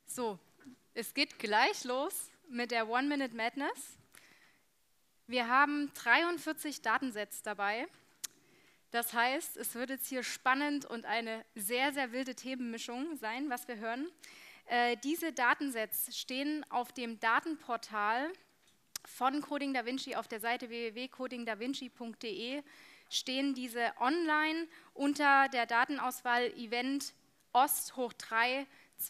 So, es geht gleich los mit der One-Minute Madness. Wir haben 43 Datensets dabei. Das heißt, es wird jetzt hier spannend und eine sehr, sehr wilde Themenmischung sein, was wir hören. Diese Datensets stehen auf dem Datenportal von Coding Da Vinci auf der Seite www.codingdavinci.de, stehen diese online unter der Datenauswahl Event Ost hoch 3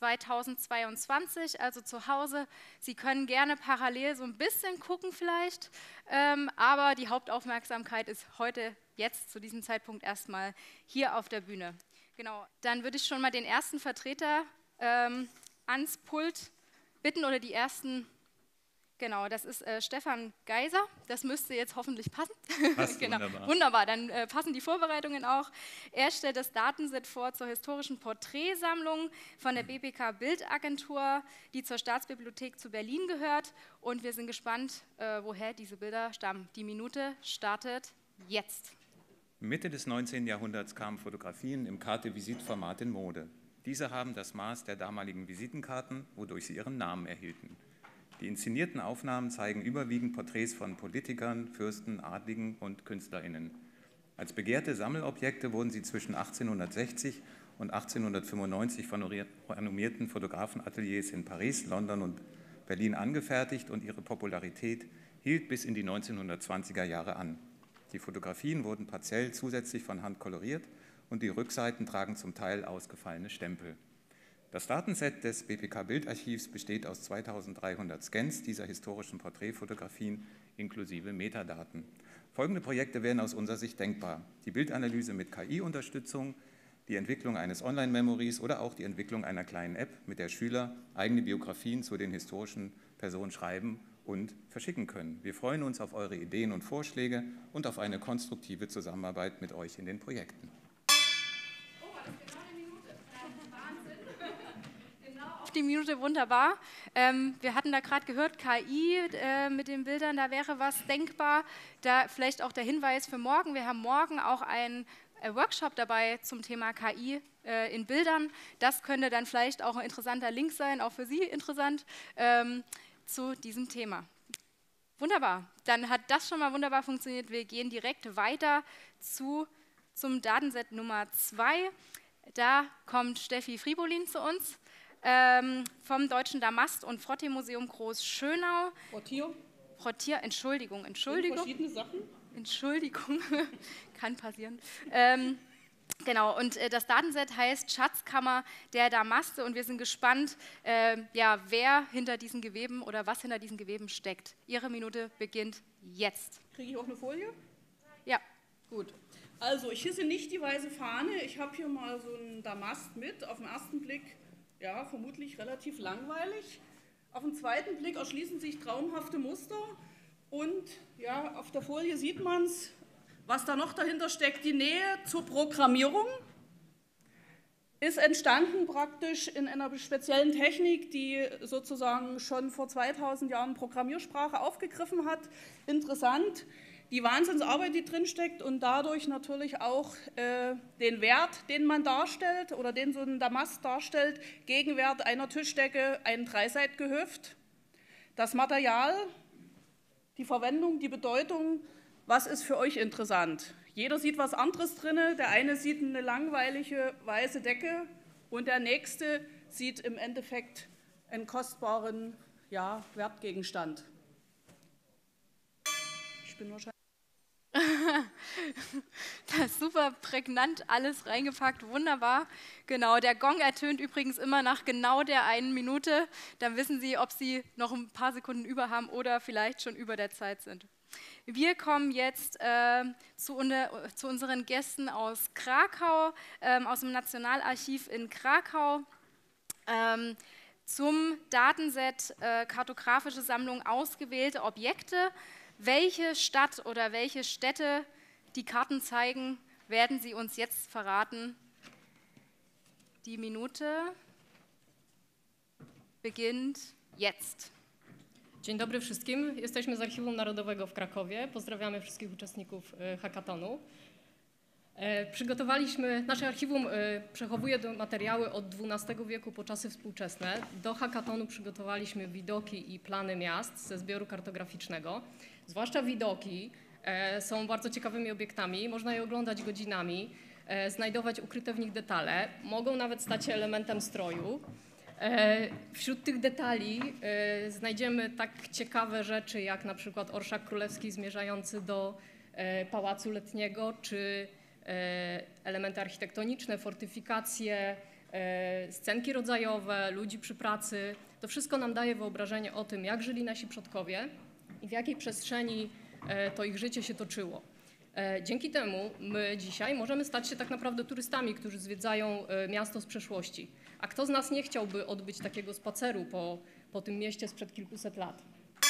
2022, also zu Hause. Sie können gerne parallel so ein bisschen gucken vielleicht, aber die Hauptaufmerksamkeit ist heute, jetzt zu diesem Zeitpunkt erstmal hier auf der Bühne. Genau, dann würde ich schon mal den ersten Vertreter ans Pult bitten oder die ersten. Genau, das ist Stefan Geiser, das müsste jetzt hoffentlich passen. Passt, genau. Wunderbar. Wunderbar, dann passen die Vorbereitungen auch. Er stellt das Datenset vor zur historischen Porträtsammlung von der BPK Bildagentur, die zur Staatsbibliothek zu Berlin gehört. Und wir sind gespannt, woher diese Bilder stammen. Die Minute startet jetzt. Mitte des 19. Jahrhunderts kamen Fotografien im Carte-Visite-Format in Mode. Diese haben das Maß der damaligen Visitenkarten, wodurch sie ihren Namen erhielten. Die inszenierten Aufnahmen zeigen überwiegend Porträts von Politikern, Fürsten, Adligen und KünstlerInnen. Als begehrte Sammelobjekte wurden sie zwischen 1860 und 1895 von renommierten Fotografenateliers in Paris, London und Berlin angefertigt und ihre Popularität hielt bis in die 1920er Jahre an. Die Fotografien wurden partiell zusätzlich von Hand koloriert und die Rückseiten tragen zum Teil ausgefallene Stempel. Das Datenset des BPK-Bildarchivs besteht aus 2300 Scans dieser historischen Porträtfotografien inklusive Metadaten. Folgende Projekte wären aus unserer Sicht denkbar: die Bildanalyse mit KI-Unterstützung, die Entwicklung eines Online-Memories oder auch die Entwicklung einer kleinen App, mit der Schüler eigene Biografien zu den historischen Personen schreiben und verschicken können. Wir freuen uns auf eure Ideen und Vorschläge und auf eine konstruktive Zusammenarbeit mit euch in den Projekten. Die Minute, wunderbar. Wir hatten da gerade gehört, KI mit den Bildern, da wäre was denkbar. Da vielleicht auch der Hinweis für morgen. Wir haben morgen auch einen Workshop dabei zum Thema KI in Bildern. Das könnte dann vielleicht auch ein interessanter Link sein, auch für Sie interessant, zu diesem Thema. Wunderbar, dann hat das schon mal wunderbar funktioniert. Wir gehen direkt weiter zum Datenset Nummer 2. Da kommt Steffi Fribolin zu uns. Vom Deutschen Damast- und Frottee-Museum Groß-Schönau. Frottier, Entschuldigung. Verschiedene Sachen? Entschuldigung, kann passieren. Genau, und das Datenset heißt Schatzkammer der Damaste und wir sind gespannt, ja, wer hinter diesen Geweben oder was hinter diesen Geweben steckt. Ihre Minute beginnt jetzt. Kriege ich auch eine Folie? Ja. Gut. Also, ich hisse nicht die weiße Fahne. Ich habe hier mal so einen Damast mit. Auf den ersten Blick, ja, vermutlich relativ langweilig. Auf den zweiten Blick erschließen sich traumhafte Muster. Und ja, auf der Folie sieht man es, was da noch dahinter steckt. Die Nähe zur Programmierung ist entstanden praktisch in einer speziellen Technik, die sozusagen schon vor 2000 Jahren Programmiersprache aufgegriffen hat. Interessant. Die Wahnsinnsarbeit, die drin steckt und dadurch natürlich auch den Wert, den man darstellt oder den so ein Damast darstellt, Gegenwert einer Tischdecke, ein Dreiseitgehöft. Das Material, die Verwendung, die Bedeutung, was ist für euch interessant? Jeder sieht was anderes drin, der eine sieht eine langweilige weiße Decke und der nächste sieht im Endeffekt einen kostbaren, ja, Wertgegenstand. Ich bin wahrscheinlich... Das ist super prägnant, alles reingepackt, wunderbar. Genau, der Gong ertönt übrigens immer nach genau der einen Minute. Dann wissen Sie, ob Sie noch ein paar Sekunden über haben oder vielleicht schon über der Zeit sind. Wir kommen jetzt zu unseren Gästen aus Krakau, aus dem Nationalarchiv in Krakau. Zum Datenset kartografische Sammlung ausgewählte Objekte. Welche Stadt oder welche Städte die Karten zeigen, werden Sie uns jetzt verraten. Die Minute beginnt jetzt. Dzień dobry wszystkim. Jesteśmy z Archiwum Narodowego w Krakowie. Pozdrawiamy wszystkich uczestników hackathonu. Nasze archiwum przechowuje materiały od XII wieku po czasy współczesne. Do hackathonu przygotowaliśmy widoki i plany miast ze zbioru kartograficznego. Zwłaszcza widoki są bardzo ciekawymi obiektami, można je oglądać godzinami, znajdować ukryte w nich detale, mogą nawet stać się elementem stroju. Wśród tych detali znajdziemy tak ciekawe rzeczy jak na przykład orszak królewski zmierzający do Pałacu Letniego, czy elementy architektoniczne, fortyfikacje, scenki rodzajowe, ludzi przy pracy. To wszystko nam daje wyobrażenie o tym, jak żyli nasi przodkowie i w jakiej przestrzeni to ich życie się toczyło. Dzięki temu my dzisiaj możemy stać się tak naprawdę turystami, którzy zwiedzają miasto z przeszłości. A kto z nas nie chciałby odbyć takiego spaceru po tym mieście sprzed kilkuset lat?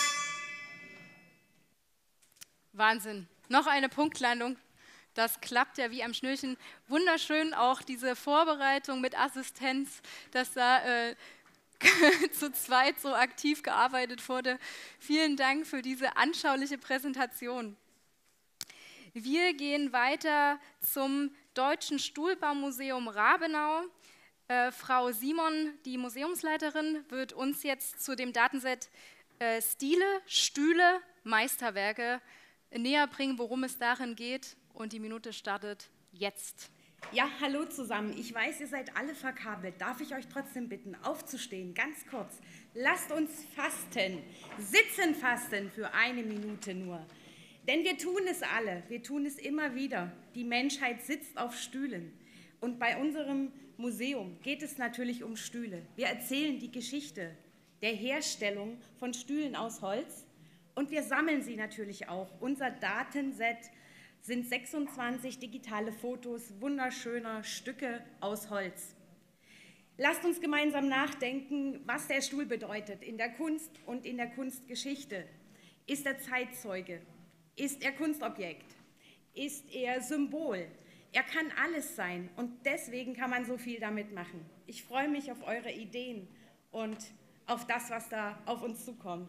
Wahnsinn. Noch eine Punktlandung. Das klappt ja wie am Schnürchen. Wunderschön auch diese Vorbereitung mit Assistenz, dass da zu zweit so aktiv gearbeitet wurde. Vielen Dank für diese anschauliche Präsentation. Wir gehen weiter zum Deutschen Stuhlbaumuseum Rabenau. Frau Simon, die Museumsleiterin, wird uns jetzt zu dem Datenset Stile, Stühle, Meisterwerke näher bringen, worum es darin geht. Und die Minute startet jetzt. Ja, hallo zusammen. Ich weiß, ihr seid alle verkabelt. Darf ich euch trotzdem bitten, aufzustehen, ganz kurz. Lasst uns fasten, sitzen fasten für 1 Minute nur. Denn wir tun es alle, wir tun es immer wieder. Die Menschheit sitzt auf Stühlen. Und bei unserem Museum geht es natürlich um Stühle. Wir erzählen die Geschichte der Herstellung von Stühlen aus Holz und wir sammeln sie natürlich auch. Unser Datenset sind 26 digitale Fotos wunderschöner Stücke aus Holz. Lasst uns gemeinsam nachdenken, was der Stuhl bedeutet in der Kunst und in der Kunstgeschichte. Ist er Zeitzeuge? Ist er Kunstobjekt? Ist er Symbol? Er kann alles sein und deswegen kann man so viel damit machen. Ich freue mich auf eure Ideen und auf das, was da auf uns zukommt.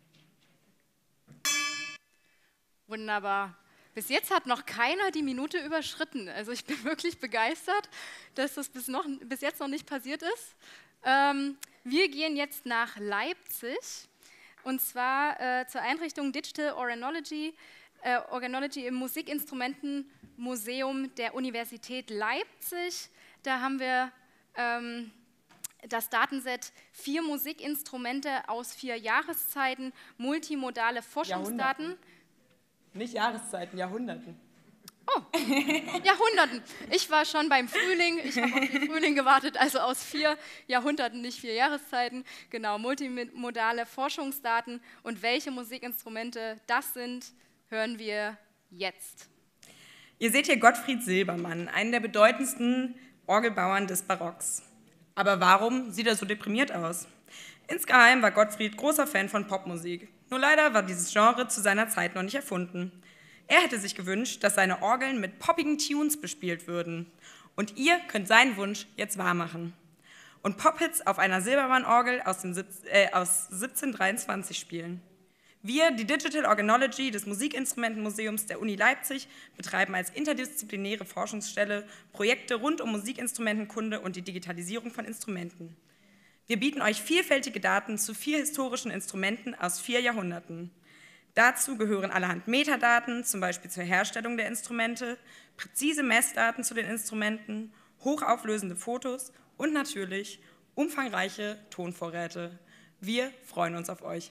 Wunderbar. Bis jetzt hat noch keiner die Minute überschritten. Also ich bin wirklich begeistert, dass das bis jetzt noch nicht passiert ist. Wir gehen jetzt nach Leipzig und zwar zur Einrichtung Digital Organology im Musikinstrumentenmuseum der Universität Leipzig. Da haben wir das Datenset 4 Musikinstrumente aus 4 Jahreszeiten, multimodale Forschungsdaten. Nicht Jahreszeiten, Jahrhunderten. Oh, Jahrhunderten. Ich war schon beim Frühling, ich habe auf den Frühling gewartet, also aus 4 Jahrhunderten, nicht 4 Jahreszeiten. Genau, multimodale Forschungsdaten. Und welche Musikinstrumente das sind, hören wir jetzt. Ihr seht hier Gottfried Silbermann, einen der bedeutendsten Orgelbauern des Barocks. Aber warum sieht er so deprimiert aus? Insgeheim war Gottfried großer Fan von Popmusik. Nur leider war dieses Genre zu seiner Zeit noch nicht erfunden. Er hätte sich gewünscht, dass seine Orgeln mit poppigen Tunes bespielt würden. Und ihr könnt seinen Wunsch jetzt wahrmachen. Und Pop-Hits auf einer Silbermann-Orgel aus 1723 spielen. Wir, die Digital Organology des Musikinstrumentenmuseums der Uni Leipzig, betreiben als interdisziplinäre Forschungsstelle Projekte rund um Musikinstrumentenkunde und die Digitalisierung von Instrumenten. Wir bieten euch vielfältige Daten zu 4 historischen Instrumenten aus 4 Jahrhunderten. Dazu gehören allerhand Metadaten, zum Beispiel zur Herstellung der Instrumente, präzise Messdaten zu den Instrumenten, hochauflösende Fotos und natürlich umfangreiche Tonvorräte. Wir freuen uns auf euch.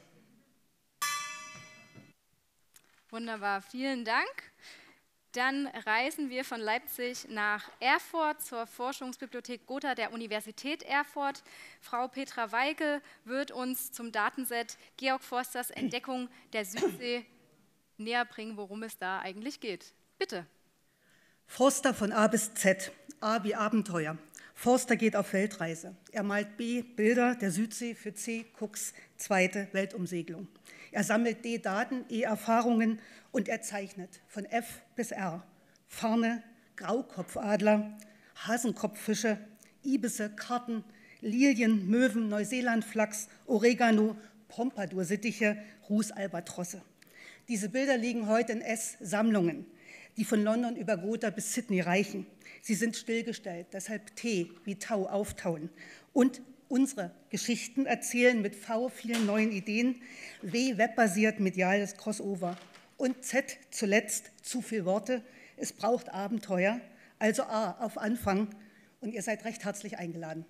Wunderbar, vielen Dank. Dann reisen wir von Leipzig nach Erfurt zur Forschungsbibliothek Gotha der Universität Erfurt. Frau Petra Weike wird uns zum Datenset Georg Forsters Entdeckung der Südsee näher bringen, worum es da eigentlich geht. Bitte. Forster von A bis Z. A wie Abenteuer. Forster geht auf Weltreise. Er malt B Bilder der Südsee für C Cooks zweite Weltumsegelung. Er sammelt D Daten, E Erfahrungen und er zeichnet von F bis R. Farne, Graukopfadler, Hasenkopffische, Ibisse, Karten, Lilien, Möwen, Neuseelandflachs, Oregano, Pompadour-Sittiche, Rußalbatrosse. Diese Bilder liegen heute in S-Sammlungen. die von London über Gotha bis Sydney reichen. Sie sind stillgestellt, deshalb T wie Tau, auftauen. Und unsere Geschichten erzählen mit V vielen neuen Ideen, W webbasiert mediales Crossover und Z zuletzt zu viel Worte. Es braucht Abenteuer, also A auf Anfang, und ihr seid recht herzlich eingeladen.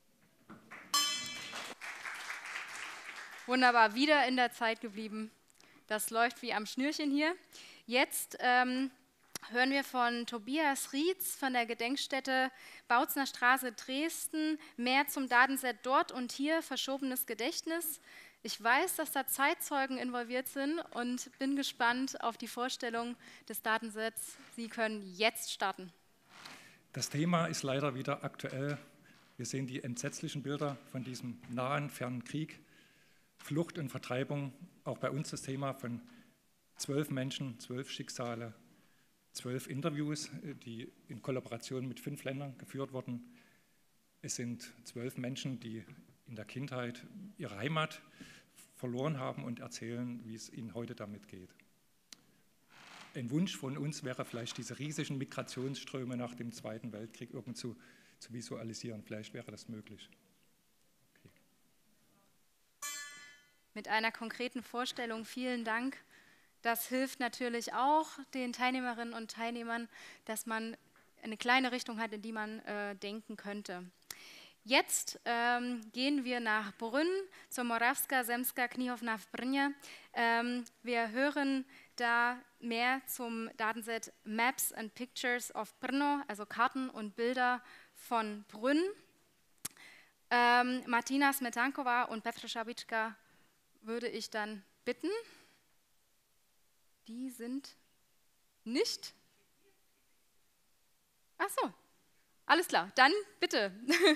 Wunderbar, wieder in der Zeit geblieben. Das läuft wie am Schnürchen hier. Jetzt hören wir von Tobias Rietz von der Gedenkstätte Bautzner Straße Dresden mehr zum Datenset dort und hier, verschobenes Gedächtnis. Ich weiß, dass da Zeitzeugen involviert sind und bin gespannt auf die Vorstellung des Datensets. Sie können jetzt starten. Das Thema ist leider wieder aktuell. Wir sehen die entsetzlichen Bilder von diesem nahen, fernen Krieg, Flucht und Vertreibung, auch bei uns das Thema von 12 Menschen, 12 Schicksale, 12 Interviews, die in Kollaboration mit 5 Ländern geführt wurden. Es sind 12 Menschen, die in der Kindheit ihre Heimat verloren haben und erzählen, wie es ihnen heute damit geht. Ein Wunsch von uns wäre vielleicht, diese riesigen Migrationsströme nach dem Zweiten Weltkrieg irgendwo zu visualisieren. Vielleicht wäre das möglich. Okay. Mit einer konkreten Vorstellung, vielen Dank. Das hilft natürlich auch den Teilnehmerinnen und Teilnehmern, dass man eine kleine Richtung hat, in die man denken könnte. Jetzt gehen wir nach Brünn zur Morawska Zemska Knihovna w Brně. Wir hören da mehr zum Datenset Maps and Pictures of Brno, also Karten und Bilder von Brünn. Martina Smetankova und Petra Šabička würde ich dann bitten. Die sind nicht. Ach so, alles klar, dann bitte.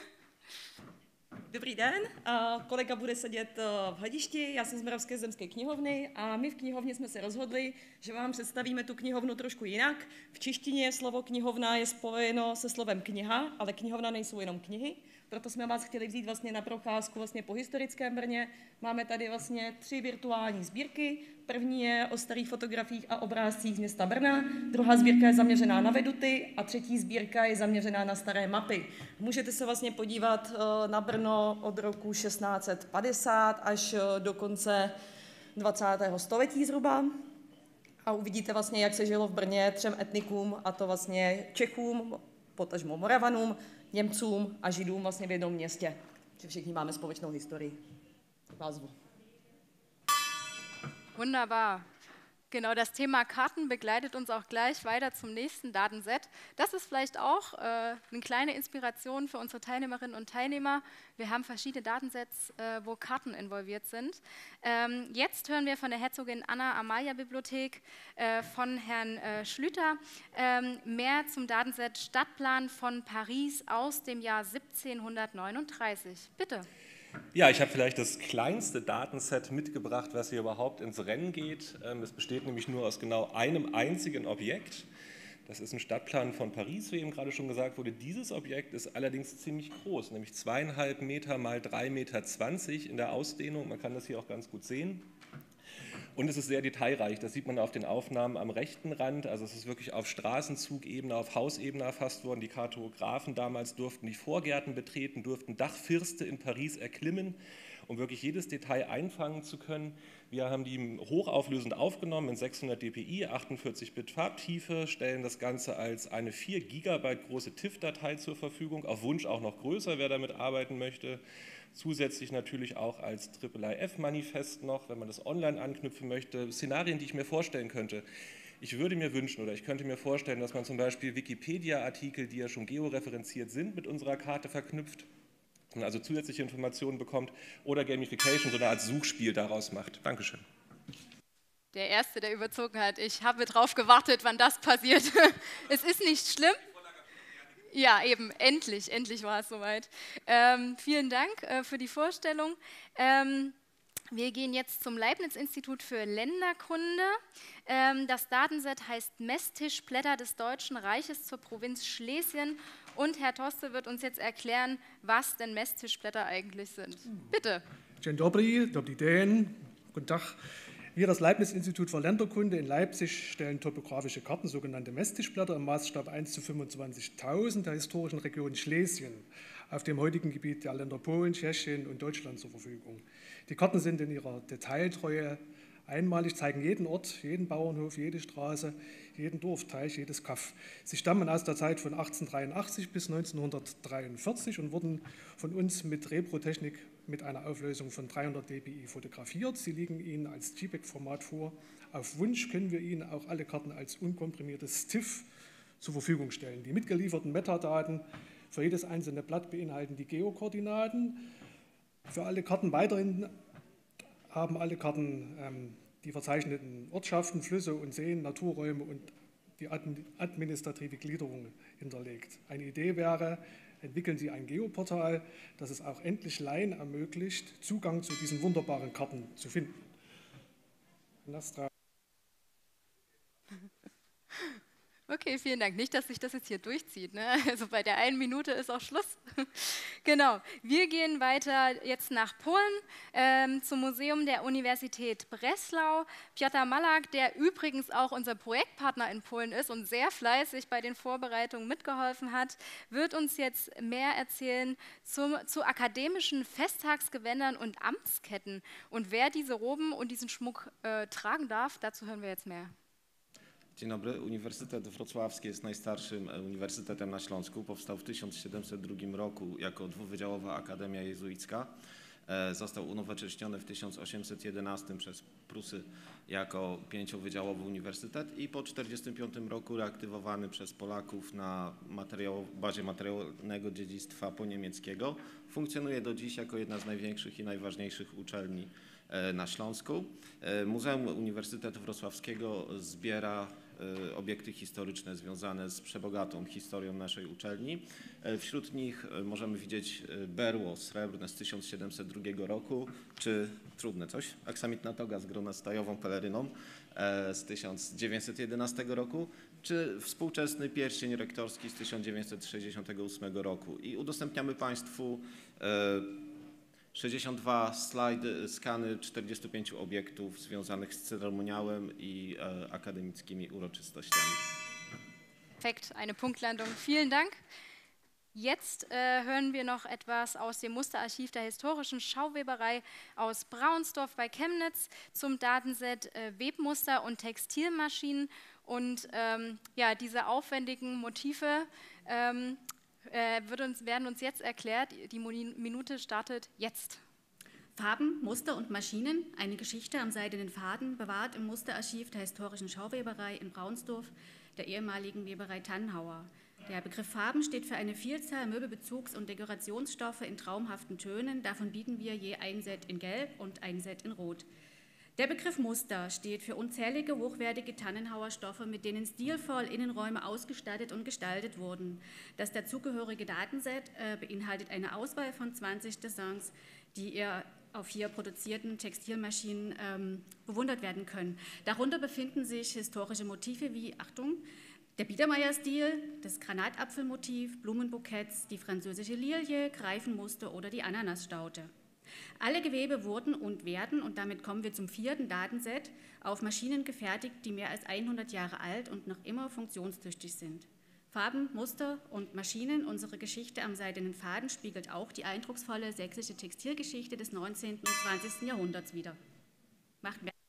Dobrý den, kolega bude sedět v hledišti, já jsem z Moravské zemské knihovny a my v knihovně jsme se rozhodli, že vám představíme tu knihovnu trošku jinak. V češtině slovo knihovna je spojeno se slovem kniha, ale knihovna nejsou jenom knihy, proto jsme vás chtěli vzít vlastně na procházku vlastně po historickém Brně. Máme tady vlastně 3 virtuální sbírky. První je o starých fotografiích a obrázcích z města Brna, druhá sbírka je zaměřená na veduty a třetí sbírka je zaměřená na staré mapy. Můžete se vlastně podívat na Brno od roku 1650 až do konce 20. století zhruba a uvidíte vlastně, jak se žilo v Brně 3 etnikům, a to vlastně Čechům, potažmo Moravanům, Němcům a Židům vlastně v jednom městě. Že všichni máme společnou historii. Vás zvu. Wunderbar. Genau, das Thema Karten begleitet uns auch gleich weiter zum nächsten Datenset. Das ist vielleicht auch eine kleine Inspiration für unsere Teilnehmerinnen und Teilnehmer. Wir haben verschiedene Datensets, wo Karten involviert sind. Jetzt hören wir von der Herzogin Anna Amalia Bibliothek von Herrn Schlüter mehr zum Datenset Stadtplan von Paris aus dem Jahr 1739. Bitte. Ja, ich habe vielleicht das kleinste Datenset mitgebracht, was hier überhaupt ins Rennen geht. Es besteht nämlich nur aus genau einem einzigen Objekt. Das ist ein Stadtplan von Paris, wie eben gerade schon gesagt wurde. Dieses Objekt ist allerdings ziemlich groß, nämlich 2,5 Meter mal 3,20 Meter in der Ausdehnung. Man kann das hier auch ganz gut sehen. Und es ist sehr detailreich, das sieht man auf den Aufnahmen am rechten Rand. Also es ist wirklich auf Straßenzugebene, auf Hausebene erfasst worden. Die Kartografen damals durften die Vorgärten betreten, durften Dachfirste in Paris erklimmen, um wirklich jedes Detail einfangen zu können. Wir haben die hochauflösend aufgenommen in 600 dpi, 48-Bit Farbtiefe, stellen das Ganze als eine 4 Gigabyte große TIFF-Datei zur Verfügung, auf Wunsch auch noch größer, wer damit arbeiten möchte. Zusätzlich natürlich auch als IIIF-Manifest noch, wenn man das online anknüpfen möchte. Szenarien, die ich mir vorstellen könnte. Ich würde mir wünschen oder ich könnte mir vorstellen, dass man zum Beispiel Wikipedia-Artikel, die ja schon georeferenziert sind, mit unserer Karte verknüpft, und also zusätzliche Informationen bekommt oder Gamification, so eine Art Suchspiel daraus macht. Dankeschön. Der Erste, der überzogen hat. Ich habe drauf gewartet, wann das passiert. Es ist nicht schlimm. Ja, eben, endlich war es soweit. Vielen Dank für die Vorstellung. Wir gehen jetzt zum Leibniz-Institut für Länderkunde. Das Datenset heißt Messtischblätter des Deutschen Reiches zur Provinz Schlesien. Und Herr Toste wird uns jetzt erklären, was denn Messtischblätter eigentlich sind. Bitte. Dzień dobry, dobrý den, guten Tag. Wir, das Leibniz-Institut für Länderkunde in Leipzig, stellen topografische Karten, sogenannte Messtischblätter, im Maßstab 1 zu 25.000 der historischen Region Schlesien auf dem heutigen Gebiet der Länder Polen, Tschechien und Deutschland zur Verfügung. Die Karten sind in ihrer Detailtreue einmalig, zeigen jeden Ort, jeden Bauernhof, jede Straße, jeden Dorfteich, jedes Kaff. Sie stammen aus der Zeit von 1883 bis 1943 und wurden von uns mit Reprotechnik mit einer Auflösung von 300 dpi fotografiert. Sie liegen Ihnen als JPEG-Format vor. Auf Wunsch können wir Ihnen auch alle Karten als unkomprimiertes TIFF zur Verfügung stellen. Die mitgelieferten Metadaten für jedes einzelne Blatt beinhalten die Geokoordinaten. Für alle Karten weiterhin haben alle Karten die verzeichneten Ortschaften, Flüsse und Seen, Naturräume und die administrative Gliederung hinterlegt. Eine Idee wäre, entwickeln Sie ein Geoportal, das es auch endlich Laien ermöglicht, Zugang zu diesen wunderbaren Karten zu finden. Nastra. Okay, vielen Dank. Nicht, dass sich das jetzt hier durchzieht, ne? Also bei der 1 Minute ist auch Schluss. Genau, wir gehen weiter jetzt nach Polen zum Museum der Universität Breslau. Piotr Malak, der übrigens auch unser Projektpartner in Polen ist und sehr fleißig bei den Vorbereitungen mitgeholfen hat, wird uns jetzt mehr erzählen zu akademischen Festtagsgewändern und Amtsketten. Und wer diese Roben und diesen Schmuck tragen darf, dazu hören wir jetzt mehr. Dzień dobry. Uniwersytet Wrocławski jest najstarszym uniwersytetem na Śląsku. Powstał w 1702 roku jako dwuwydziałowa akademia jezuicka. Został unowocześniony w 1811 przez Prusy jako 5-wydziałowy uniwersytet i po 1945 roku reaktywowany przez Polaków na bazie materialnego dziedzictwa poniemieckiego. Funkcjonuje do dziś jako jedna z największych i najważniejszych uczelni na Śląsku. Muzeum Uniwersytetu Wrocławskiego zbiera obiekty historyczne związane z przebogatą historią naszej uczelni. Wśród nich możemy widzieć berło srebrne z 1702 roku, czy trudne coś, aksamitna toga z gronastajową peleryną z 1911 roku, czy współczesny pierścień rektorski z 1968 roku. I udostępniamy Państwu 62 slajdy, skany 45 obiektów związanych z ceremoniałem i akademickimi uroczystościami. Perfekt, eine Punktlandung. Vielen Dank. Jetzt hören wir noch etwas aus dem Musterarchiv der historischen Schauweberei aus Braunsdorf bei Chemnitz zum Datenset Webmuster und Textilmaschinen. Und ja, diese aufwendigen Motive werden uns jetzt erklärt. Die Minute startet jetzt. Farben, Muster und Maschinen, eine Geschichte am seidenen Faden, bewahrt im Musterarchiv der historischen Schauweberei in Braunsdorf, der ehemaligen Weberei Tannhauer. Der Begriff Farben steht für eine Vielzahl Möbelbezugs- und Dekorationsstoffe in traumhaften Tönen. Davon bieten wir je ein Set in Gelb und ein Set in Rot. Der Begriff Muster steht für unzählige hochwertige Tannenhauer Stoffe, mit denen stilvoll Innenräume ausgestattet und gestaltet wurden. Das dazugehörige Datenset beinhaltet eine Auswahl von 20 Designs, die ihr auf hier produzierten Textilmaschinen bewundert werden können. Darunter befinden sich historische Motive wie, Achtung, der Biedermeier-Stil, das Granatapfelmotiv, Blumenbuketts, die französische Lilie, Greifenmuster oder die Ananasstaute. Alle Gewebe wurden und werden, und damit kommen wir zum 4. Datenset, auf Maschinen gefertigt, die mehr als 100 Jahre alt und noch immer funktionstüchtig sind. Farben, Muster und Maschinen, unsere Geschichte am seidenen Faden, spiegelt auch die eindrucksvolle sächsische Textilgeschichte des 19. und 20. Jahrhunderts wider. Macht mehr.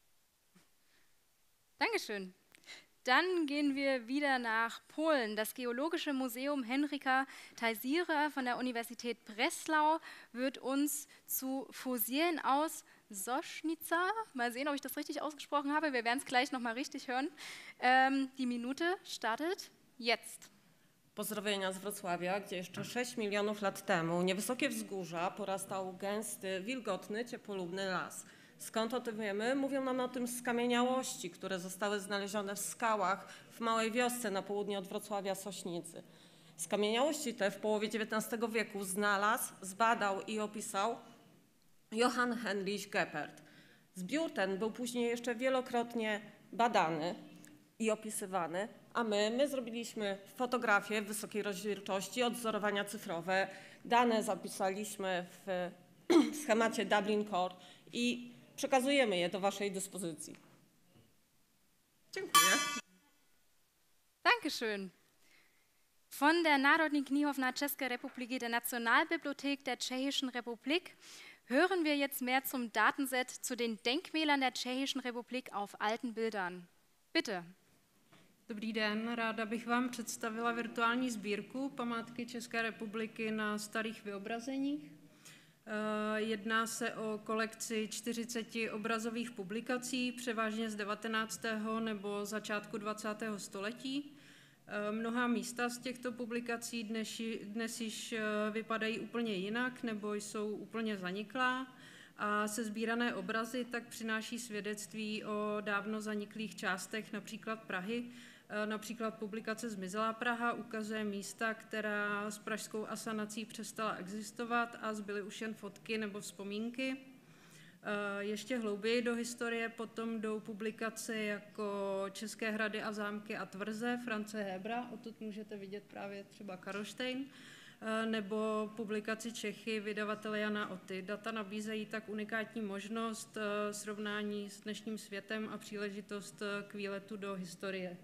Dankeschön. Dann gehen wir wieder nach Polen. Das Geologische Museum Henryka Tajsira von der Universität Breslau wird uns zu Fossilien aus Sośnica, mal sehen, ob ich das richtig ausgesprochen habe, wir werden es gleich nochmal richtig hören. Die Minute startet jetzt. Pozdrowienia z Wrocławia, gdzie jeszcze 6 milionów lat temu niewysokie wzgórza porastał gęsty, wilgotny, ciepłolubny las. Skąd o tym wiemy? Mówią nam o tym skamieniałości, które zostały znalezione w skałach w małej wiosce na południe od Wrocławia Sośnicy. Skamieniałości te w połowie XIX wieku znalazł, zbadał i opisał Johann Heinrich Geppert. Zbiór ten był później jeszcze wielokrotnie badany i opisywany, a my zrobiliśmy fotografię w wysokiej rozdzielczości, odzorowania cyfrowe, dane zapisaliśmy w schemacie Dublin Core i przekazujemy je do waszej dyspozycji. Dziękuję. Dankeschön. Von der Národní knihovna České republiky, der Nationalbibliothek der Tschechischen Republik, hören wir jetzt mehr zum Datenset zu den Denkmälern der Tschechischen Republik auf alten Bildern. Bitte. Dobrý den, ráda bych vám představila virtuální sbírku památky České republiky na starých vyobrazeních. Jedná se o kolekci 40 obrazových publikací, převážně z 19. nebo začátku 20. století. Mnohá místa z těchto publikací dnes již vypadají úplně jinak nebo jsou úplně zaniklá a sesbírané obrazy tak přináší svědectví o dávno zaniklých částech například Prahy. Například publikace Zmizelá Praha ukazuje místa, která s pražskou asanací přestala existovat a zbyly už jen fotky nebo vzpomínky. Ještě hlouběji do historie potom jdou publikace jako České hrady a zámky a tvrze France Hebra, odtud můžete vidět právě třeba Karlštejn, nebo publikaci Čechy vydavatele Jana Oty. Data nabízejí tak unikátní možnost srovnání s dnešním světem a příležitost k výletu do historie.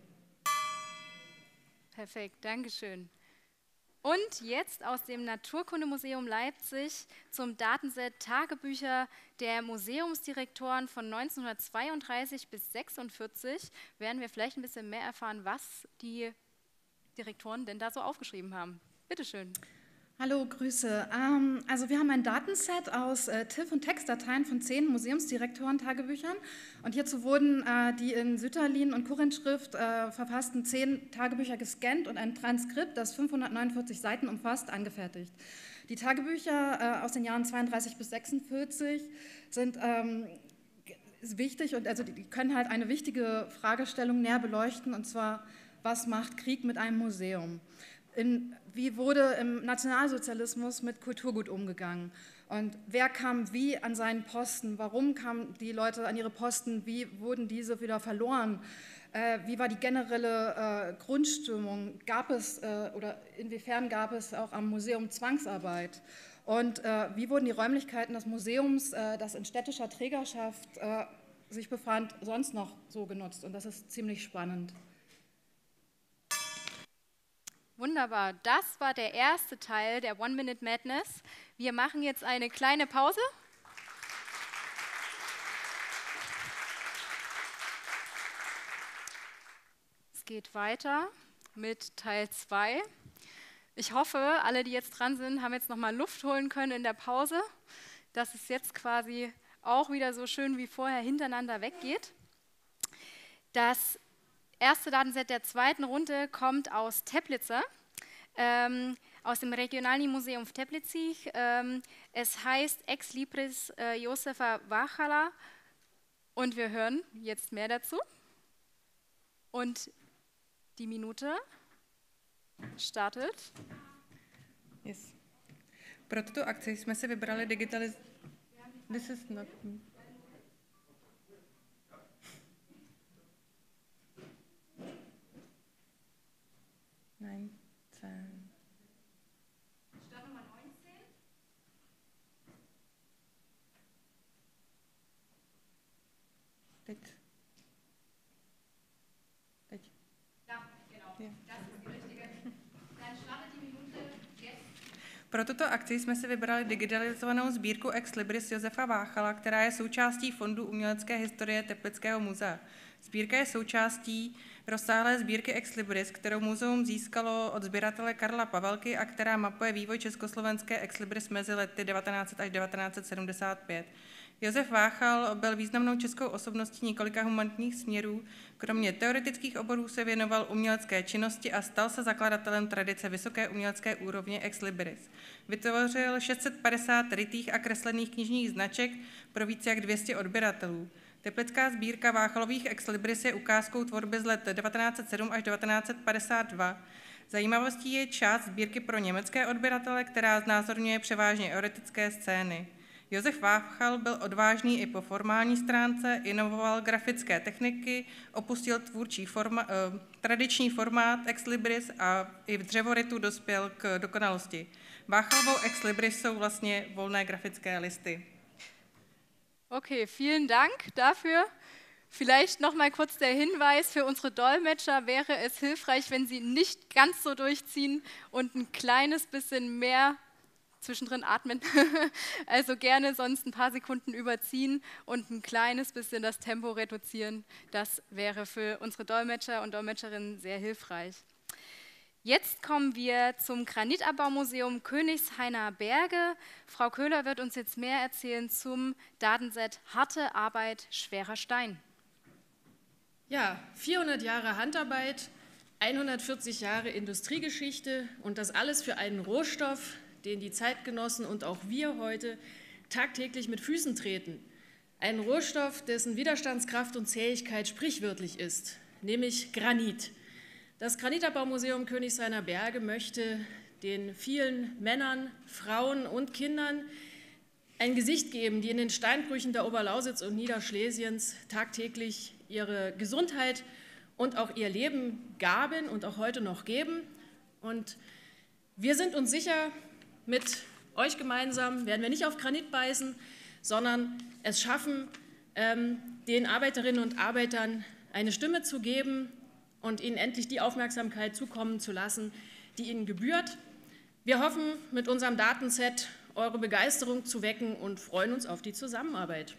Perfekt, Dankeschön. Und jetzt aus dem Naturkundemuseum Leipzig zum Datenset Tagebücher der Museumsdirektoren von 1932 bis 1946 werden wir vielleicht ein bisschen mehr erfahren, was die Direktoren denn da so aufgeschrieben haben. Bitte schön. Hallo, Grüße. Also wir haben ein Datenset aus TIFF- und Textdateien von 10 Museumsdirektoren-Tagebüchern und hierzu wurden die in Sütterlin- und Kurrentschrift verfassten 10 Tagebücher gescannt und ein Transkript, das 549 Seiten umfasst, angefertigt. Die Tagebücher aus den Jahren 32 bis 46 sind wichtig und also die können halt eine wichtige Fragestellung näher beleuchten, und zwar, was macht Krieg mit einem Museum? Wie wurde im Nationalsozialismus mit Kulturgut umgegangen? Und wer kam wie an seinen Posten? Warum kamen die Leute an ihre Posten? Wie wurden diese wieder verloren? Wie war die generelle Grundstimmung? Gab es oder inwiefern gab es auch am Museum Zwangsarbeit? Und wie wurden die Räumlichkeiten des Museums, das in städtischer Trägerschaft sich befand, sonst noch so genutzt? Und das ist ziemlich spannend. Wunderbar, das war der erste Teil der One Minute Madness. Wir machen jetzt eine kleine Pause. Es geht weiter mit Teil 2. Ich hoffe, alle, die jetzt dran sind, haben jetzt nochmal Luft holen können in der Pause, dass es jetzt quasi auch wieder so schön wie vorher hintereinander weggeht. Das erste Datenset der zweiten Runde kommt aus Teplice, aus dem Regionalním muzeum v Teplicích. Es heißt Ex Libris Josefa Váchala und wir hören jetzt mehr dazu. Und die Minute startet. Yes. Pro tuto akci jsme si vybrali This is not... 19. Startnummer 19. Teď. Ja, genau. Ja. Das ist die richtige. Dann startet die Minute jetzt. Pro tuto akci jsme si vybrali digitalizovanou sbírku Ex Libris Josefa Váchala, která je součástí Fondu umělecké historie Teplického muzea. Sbírka je součástí rozsáhlé sbírky Ex Libris, kterou muzeum získalo od sběratele Karla Pavelky a která mapuje vývoj československé Ex Libris mezi lety 1900 až 1975. Josef Váchal byl významnou českou osobností několika humanitních směrů. Kromě teoretických oborů se věnoval umělecké činnosti a stal se zakladatelem tradice vysoké umělecké úrovně Ex Libris. Vytvořil 650 rytých a kreslených knižních značek pro více jak 200 odběratelů. Teplická sbírka Váchalových Ex Libris je ukázkou tvorby z let 1907 až 1952. Zajímavostí je část sbírky pro německé odběratele, která znázorňuje převážně erotické scény. Josef Váchal byl odvážný i po formální stránce, inovoval grafické techniky, opustil tradiční formát Ex Libris a i v dřevoritu dospěl k dokonalosti. Váchalovou Ex Libris jsou vlastně volné grafické listy. Okay, vielen Dank dafür. Vielleicht noch mal kurz der Hinweis, für unsere Dolmetscher wäre es hilfreich, wenn sie nicht ganz so durchziehen und ein kleines bisschen mehr zwischendrin atmen. Also gerne sonst ein paar Sekunden überziehen und ein kleines bisschen das Tempo reduzieren. Das wäre für unsere Dolmetscher und Dolmetscherinnen sehr hilfreich. Jetzt kommen wir zum Granitabbau-Museum Königshainer Berge. Frau Köhler wird uns jetzt mehr erzählen zum Datenset Harte Arbeit, schwerer Stein. Ja, 400 Jahre Handarbeit, 140 Jahre Industriegeschichte und das alles für einen Rohstoff, den die Zeitgenossen und auch wir heute tagtäglich mit Füßen treten. Ein Rohstoff, dessen Widerstandskraft und Zähigkeit sprichwörtlich ist, nämlich Granit. Das Granitabbau-Museum Königshainer Berge möchte den vielen Männern, Frauen und Kindern ein Gesicht geben, die in den Steinbrüchen der Oberlausitz und Niederschlesiens tagtäglich ihre Gesundheit und auch ihr Leben gaben und auch heute noch geben. Und wir sind uns sicher, mit euch gemeinsam werden wir nicht auf Granit beißen, sondern es schaffen, den Arbeiterinnen und Arbeitern eine Stimme zu geben und ihnen endlich die Aufmerksamkeit zukommen zu lassen, die ihnen gebührt. Wir hoffen, mit unserem Datenset eure Begeisterung zu wecken und freuen uns auf die Zusammenarbeit.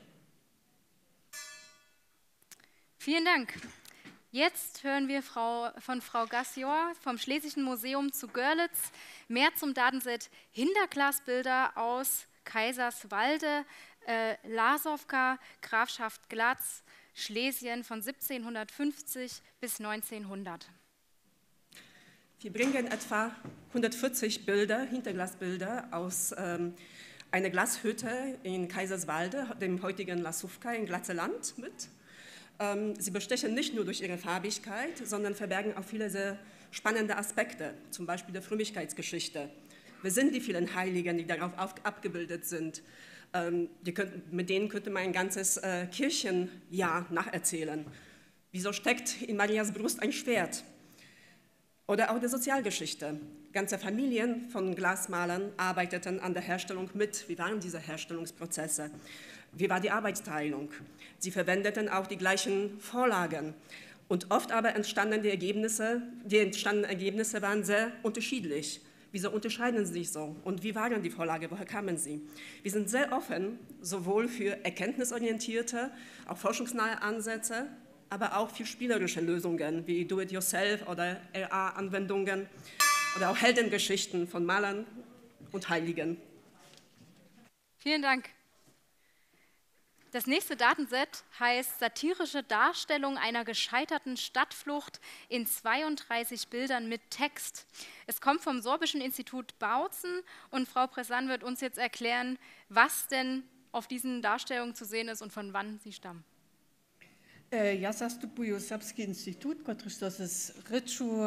Vielen Dank. Jetzt hören wir von Frau Gassior vom Schlesischen Museum zu Görlitz mehr zum Datenset Hinterglasbilder aus Kaiserswalde, Lasowka, Grafschaft Glatz, Schlesien von 1750 bis 1900. Wir bringen etwa 140 Bilder, Hinterglasbilder aus einer Glashütte in Kaiserswalde, dem heutigen Lasówka in Glatzeland mit. Sie bestechen nicht nur durch ihre Farbigkeit, sondern verbergen auch viele sehr spannende Aspekte, zum Beispiel der Frömmigkeitsgeschichte. Wer sind die vielen Heiligen, die darauf abgebildet sind? Mit denen könnte man ein ganzes Kirchenjahr nacherzählen. Wieso steckt in Marias Brust ein Schwert? Oder auch der Sozialgeschichte. Ganze Familien von Glasmalern arbeiteten an der Herstellung mit. Wie waren diese Herstellungsprozesse? Wie war die Arbeitsteilung? Sie verwendeten auch die gleichen Vorlagen. Und oft aber entstandenen Ergebnisse waren sehr unterschiedlich. Wieso unterscheiden sie sich so? Und wie waren die Vorlagen? Woher kamen sie? Wir sind sehr offen, sowohl für erkenntnisorientierte, auch forschungsnahe Ansätze, aber auch für spielerische Lösungen wie Do-it-yourself oder RA-Anwendungen oder auch Heldengeschichten von Malern und Heiligen. Vielen Dank. Das nächste Datenset heißt Satirische Darstellung einer gescheiterten Stadtflucht in 32 Bildern mit Text. Es kommt vom Sorbischen Institut Bautzen und Frau Pressan wird uns jetzt erklären, was denn auf diesen Darstellungen zu sehen ist und von wann sie stammen. Ja zastupuju Serbski institut, który to z ryczu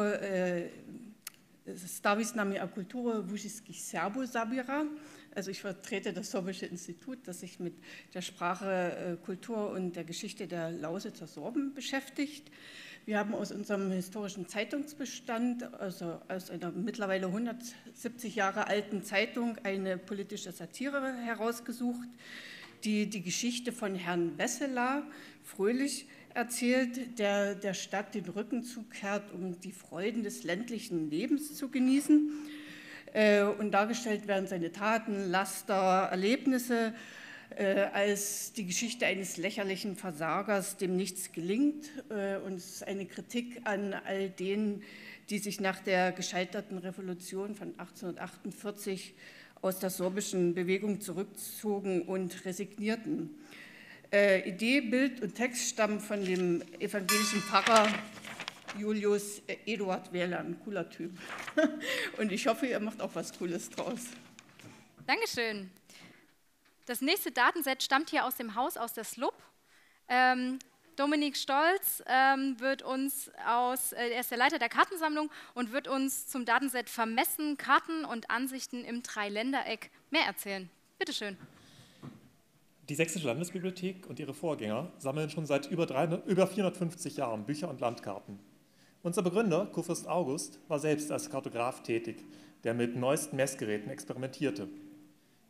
stawi z nami a kulturę wujskich Serbo zabiera. Also ich vertrete das Sorbische Institut, das sich mit der Sprache, Kultur und der Geschichte der Lausitzer Sorben beschäftigt. Wir haben aus unserem historischen Zeitungsbestand, also aus einer mittlerweile 170 Jahre alten Zeitung, eine politische Satire herausgesucht, die die Geschichte von Herrn Wesseler fröhlich erzählt, der der Stadt den Rücken zukehrt, um die Freuden des ländlichen Lebens zu genießen. Und dargestellt werden seine Taten, Laster, Erlebnisse als die Geschichte eines lächerlichen Versagers, dem nichts gelingt. Und es ist eine Kritik an all denen, die sich nach der gescheiterten Revolution von 1848 aus der sorbischen Bewegung zurückzogen und resignierten. Idee, Bild und Text stammen von dem evangelischen Pfarrer Julius Eduard Wähler, ein cooler Typ. Und ich hoffe, ihr macht auch was Cooles draus. Dankeschön. Das nächste Datenset stammt hier aus dem Haus, aus der SLUB. Dominik Stolz wird uns er ist der Leiter der Kartensammlung und wird uns zum Datenset Vermessen, Karten und Ansichten im Dreiländereck mehr erzählen. Bitte schön. Die Sächsische Landesbibliothek und ihre Vorgänger sammeln schon seit über 450 Jahren Bücher und Landkarten. Unser Begründer, Kurfürst August, war selbst als Kartograf tätig, der mit neuesten Messgeräten experimentierte.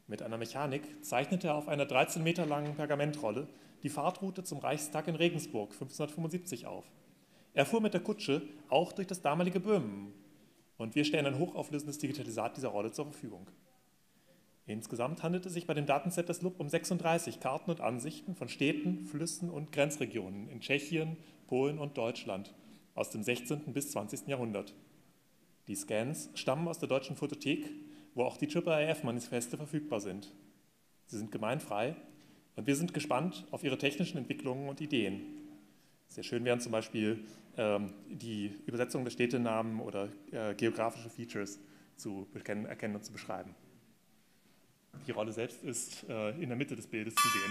Mit einer Mechanik zeichnete er auf einer 13 Meter langen Pergamentrolle die Fahrtroute zum Reichstag in Regensburg 1575 auf. Er fuhr mit der Kutsche auch durch das damalige Böhmen und wir stellen ein hochauflösendes Digitalisat dieser Rolle zur Verfügung. Insgesamt handelt es sich bei dem Datenset des LUB um 36 Karten und Ansichten von Städten, Flüssen und Grenzregionen in Tschechien, Polen und Deutschland aus dem 16. bis 20. Jahrhundert. Die Scans stammen aus der Deutschen Fotothek, wo auch die IIIF-Manifeste verfügbar sind. Sie sind gemeinfrei und wir sind gespannt auf Ihre technischen Entwicklungen und Ideen. Sehr schön wären zum Beispiel die Übersetzung der Städtenamen oder geografische Features zu erkennen und zu beschreiben. Die Rolle selbst ist in der Mitte des Bildes zu sehen.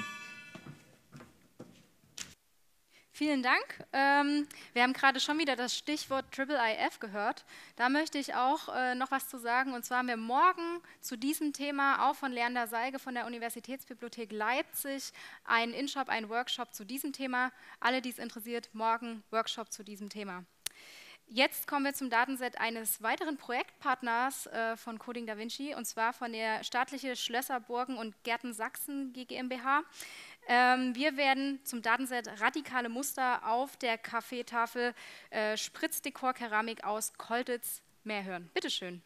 Vielen Dank. Wir haben gerade schon wieder das Stichwort IIIF gehört. Da möchte ich auch noch was zu sagen. Und zwar haben wir morgen zu diesem Thema auch von Leander Seige von der Universitätsbibliothek Leipzig einen InShop, einen Workshop zu diesem Thema. Alle, die es interessiert, morgen Workshop zu diesem Thema. Jetzt kommen wir zum Datenset eines weiteren Projektpartners von Coding Da Vinci, und zwar von der Staatliche Schlösser, Burgen und Gärten Sachsen GmbH. Wir werden zum Datenset radikale Muster auf der Kaffeetafel Spritzdekor-Keramik aus Kolditz mehr hören. Bitte schön.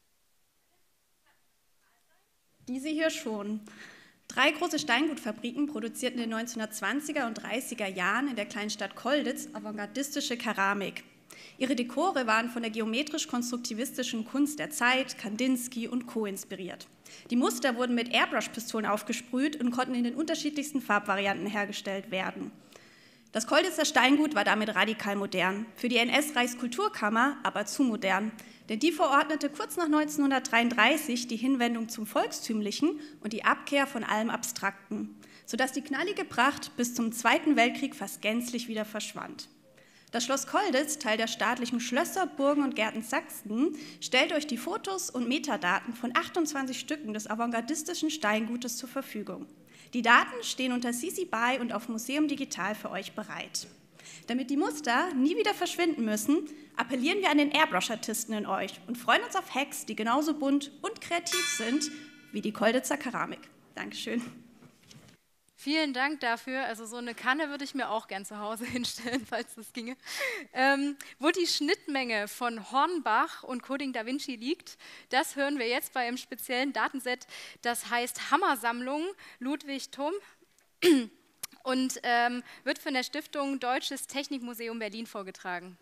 Diese hier schon. 3 große Steingutfabriken produzierten in den 1920er und 30er Jahren in der kleinen Stadt Kolditz avantgardistische Keramik. Ihre Dekore waren von der geometrisch-konstruktivistischen Kunst der Zeit, Kandinsky und Co. inspiriert. Die Muster wurden mit Airbrush-Pistolen aufgesprüht und konnten in den unterschiedlichsten Farbvarianten hergestellt werden. Das Kolditzer Steingut war damit radikal modern, für die NS-Reichskulturkammer aber zu modern, denn die verordnete kurz nach 1933 die Hinwendung zum Volkstümlichen und die Abkehr von allem Abstrakten, sodass die knallige Pracht bis zum Zweiten Weltkrieg fast gänzlich wieder verschwand. Das Schloss Kolditz, Teil der staatlichen Schlösser, Burgen und Gärten Sachsen, stellt euch die Fotos und Metadaten von 28 Stücken des avantgardistischen Steingutes zur Verfügung. Die Daten stehen unter CC BY und auf Museum Digital für euch bereit. Damit die Muster nie wieder verschwinden müssen, appellieren wir an den Airbrush-Artisten in euch und freuen uns auf Hacks, die genauso bunt und kreativ sind wie die Kolditzer Keramik. Dankeschön. Vielen Dank dafür. Also so eine Kanne würde ich mir auch gern zu Hause hinstellen, falls das ginge. Wo die Schnittmenge von Hornbach und Coding Da Vinci liegt, das hören wir jetzt bei einem speziellen Datenset, das heißt Hammersammlung Ludwig Thom und wird von der Stiftung Deutsches Technikmuseum Berlin vorgetragen.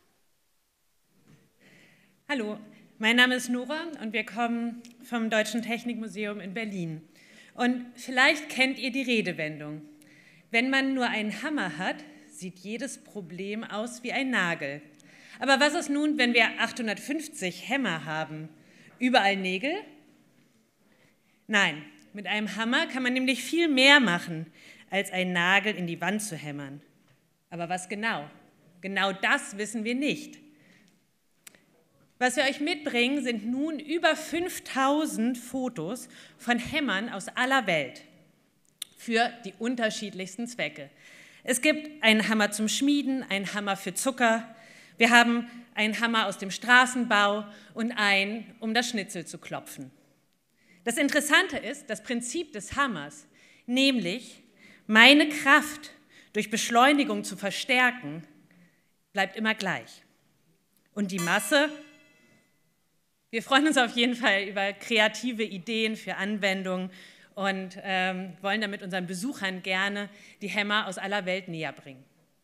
Hallo, mein Name ist Nora und wir kommen vom Deutschen Technikmuseum in Berlin. Und vielleicht kennt ihr die Redewendung. Wenn man nur einen Hammer hat, sieht jedes Problem aus wie ein Nagel. Aber was ist nun, wenn wir 850 Hämmer haben? Überall Nägel? Nein, mit einem Hammer kann man nämlich viel mehr machen, als einen Nagel in die Wand zu hämmern. Aber was genau? Genau das wissen wir nicht. Was wir euch mitbringen, sind nun über 5000 Fotos von Hämmern aus aller Welt für die unterschiedlichsten Zwecke. Es gibt einen Hammer zum Schmieden, einen Hammer für Zucker, wir haben einen Hammer aus dem Straßenbau und einen, um das Schnitzel zu klopfen. Das Interessante ist das Prinzip des Hammers, nämlich meine Kraft durch Beschleunigung zu verstärken, bleibt immer gleich. Und die Masse? Wir freuen uns auf jeden Fall über kreative Ideen für Anwendungen und wollen damit unseren Besuchern gerne die Hämmer aus aller Welt näher bringen.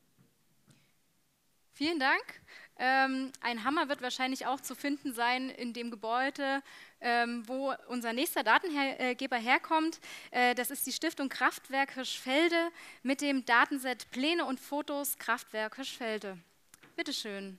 Vielen Dank. Ein Hammer wird wahrscheinlich auch zu finden sein in dem Gebäude, wo unser nächster Datengeber herkommt. Das ist die Stiftung Kraftwerk Hirschfelde mit dem Datenset Pläne und Fotos Kraftwerk Hirschfelde. Bitte schön.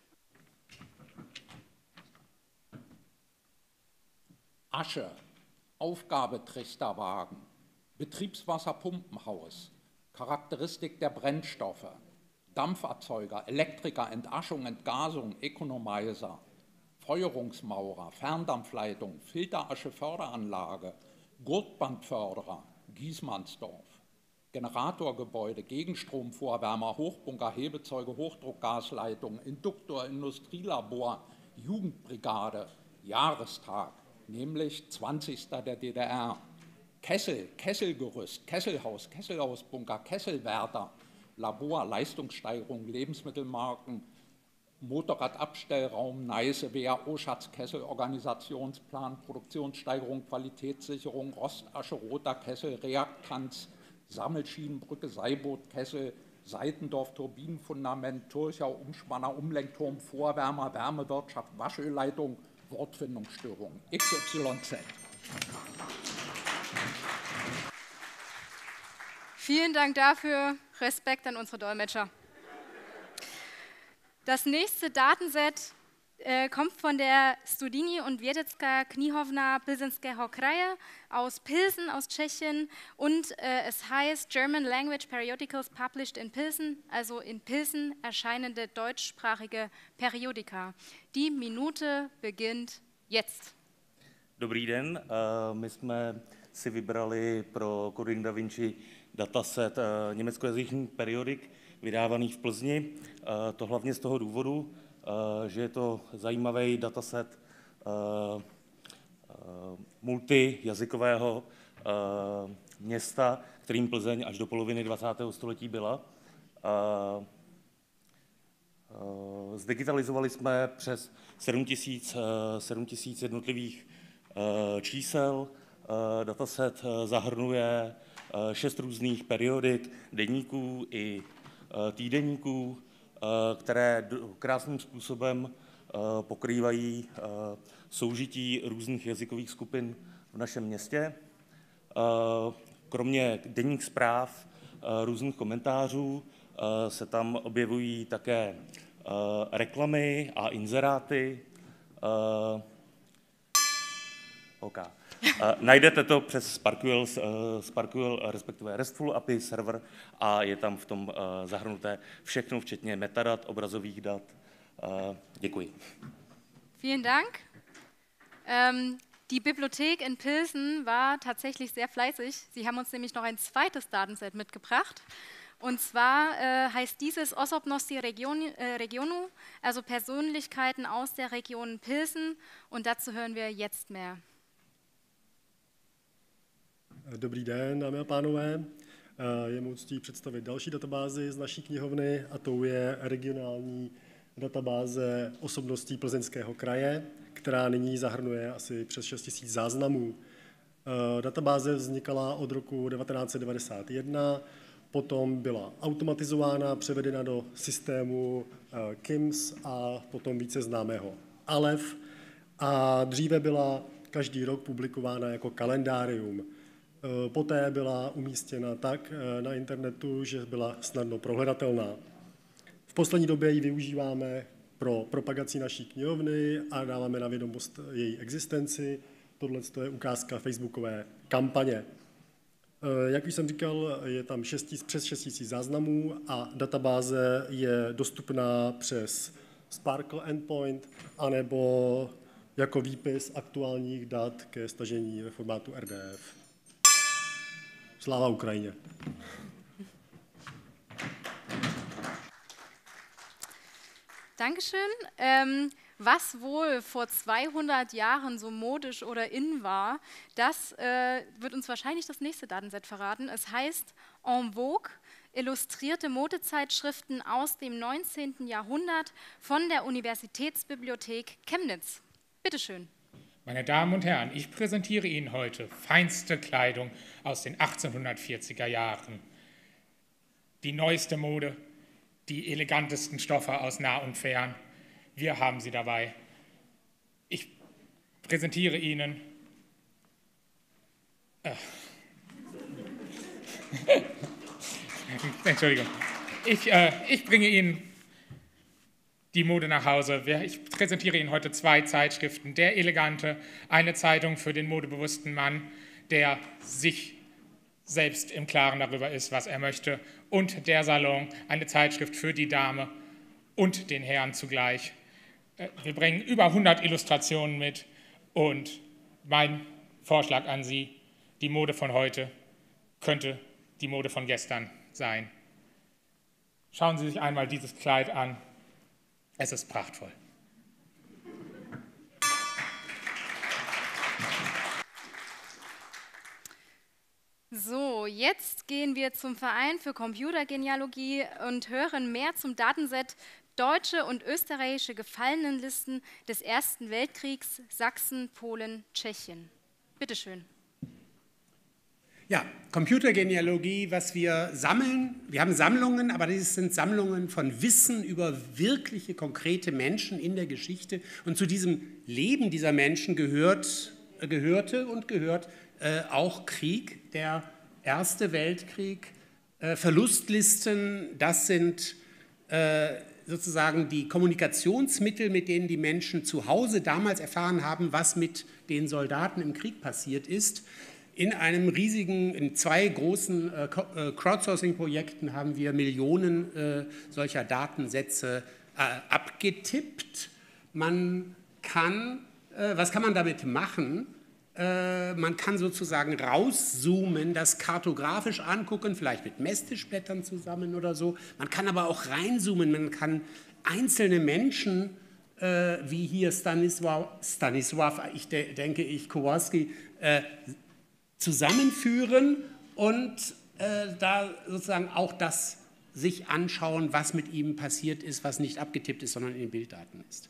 Asche, Aufgabetrichterwagen, Betriebswasserpumpenhaus, Charakteristik der Brennstoffe, Dampferzeuger, Elektriker,Entaschung, Entgasung, Economizer, Feuerungsmaurer, Ferndampfleitung, Filterascheförderanlage, Gurtbandförderer, Giesmannsdorf, Generatorgebäude, Gegenstromvorwärmer, Hochbunker, Hebezeuge, Hochdruckgasleitung, Induktor, Industrielabor, Jugendbrigade, Jahrestag, nämlich 20. der DDR, Kessel, Kesselgerüst, Kesselhaus, Kesselhausbunker, Kesselwärter, Labor, Leistungssteigerung, Lebensmittelmarken, Motorradabstellraum, Neiße, WHO-Schatz, Kessel, Organisationsplan, Produktionssteigerung, Qualitätssicherung, Rostasche, Roter Kessel, Reaktanz, Sammelschienenbrücke, Seiboot, Kessel, Seitendorf, Turbinenfundament, Turchau, Umspanner, Umlenkturm, Vorwärmer, Wärmewirtschaft, Waschölleitung, Wortfindungsstörung, XYZ. Vielen Dank dafür. Respekt an unsere Dolmetscher. Das nächste Datenset kommt von der Studini und Vědecká knihovna Plzeňského kraje aus Pilsen, aus Tschechien. Und es heißt German Language Periodicals Published in Pilsen, also in Pilsen erscheinende deutschsprachige Periodika. Die Minute beginnt jetzt. Dobrý den, my jsme si vybrali pro Coding Da Vinci dataset německojazyčných periodik vydávaných v Plzni. To hlavně z toho důvodu, že je to zajímavý dataset multijazykového města, kterým Plzeň až do poloviny 20. století byla. Zdigitalizovali jsme přes 7 000 jednotlivých čísel. Dataset zahrnuje 6 různých periodik, deníků i týdeníků, které krásným způsobem pokrývají soužití různých jazykových skupin v našem městě. Kromě deník zpráv, různých komentářů se tam objevují také reklamy a inzeráty. Okay. Najdete to přes Sparkwell, respektive RESTful API server, a je tam v tom zahrnuté všechno, včetně metadat, obrazových dat. Děkuji. Vielen Dank. Die Bibliothek in Pilsen war tatsächlich sehr fleißig. Sie haben uns nämlich noch ein zweites Datenset mitgebracht. Und zwar heißt dieses Osobnosti regionu, also Persönlichkeiten aus der Region Pilsen. Und dazu hören wir jetzt mehr. Dobrý den, dámy a pánové. Je mou ctí představit další databázi z naší knihovny, a tou je regionální databáze osobností Plzeňského kraje, která nyní zahrnuje asi přes 6 000 záznamů. Databáze vznikala od roku 1991, potom byla automatizována, převedena do systému KIMS a potom více známého ALEF, a dříve byla každý rok publikována jako kalendárium. Poté byla umístěna tak na internetu, že byla snadno prohledatelná. V poslední době ji využíváme pro propagaci naší knihovny a dáváme na vědomost její existenci. Tohle je ukázka facebookové kampaně. Jak už jsem říkal, je tam přes 6 000 záznamů a databáze je dostupná přes Sparkle Endpoint anebo jako výpis aktuálních dat ke stažení ve formátu RDF. Sláva Ukrajině. Dankeschön. Was wohl vor 200 Jahren so modisch oder in war, das wird uns wahrscheinlich das nächste Datenset verraten. Es heißt En Vogue, illustrierte Modezeitschriften aus dem 19. Jahrhundert von der Universitätsbibliothek Chemnitz. Bitte schön. Meine Damen und Herren, ich präsentiere Ihnen heute feinste Kleidung aus den 1840er Jahren. Die neueste Mode, die elegantesten Stoffe aus nah und fern. Wir haben sie dabei. Ich präsentiere Ihnen Entschuldigung. Ich bringe Ihnen die Mode nach Hause. Ich präsentiere Ihnen heute 2 Zeitschriften. Der Elegante, eine Zeitung für den modebewussten Mann, der sich selbst im Klaren darüber ist, was er möchte. Und der Salon, eine Zeitschrift für die Dame und den Herrn zugleich. Wir bringen über 100 Illustrationen mit und mein Vorschlag an Sie, die Mode von heute könnte die Mode von gestern sein. Schauen Sie sich einmal dieses Kleid an. Es ist prachtvoll. So, jetzt gehen wir zum Verein für Computergenealogie und hören mehr zum Datenset Deutsche und österreichische Gefallenenlisten des Ersten Weltkriegs, Sachsen, Polen, Tschechien. Bitte schön. Ja, Computergenealogie, was wir sammeln, wir haben Sammlungen, aber das sind Sammlungen von Wissen über wirkliche, konkrete Menschen in der Geschichte. Und zu diesem Leben dieser Menschen gehört auch Krieg, der Erste Weltkrieg, Verlustlisten, das sind sozusagen die Kommunikationsmittel, mit denen die Menschen zu Hause damals erfahren haben, was mit den Soldaten im Krieg passiert ist. In zwei großen Crowdsourcing-Projekten haben wir Millionen solcher Datensätze abgetippt. Was kann man damit machen? Man kann sozusagen rauszoomen, das kartografisch angucken, vielleicht mit Messtischblättern zusammen oder so. Man kann aber auch reinzoomen, man kann einzelne Menschen, wie hier Stanisław, Kowalski, zusammenführen und da sozusagen auch das sich anschauen, was mit ihm passiert ist, was nicht abgetippt ist, sondern in den Bilddaten ist.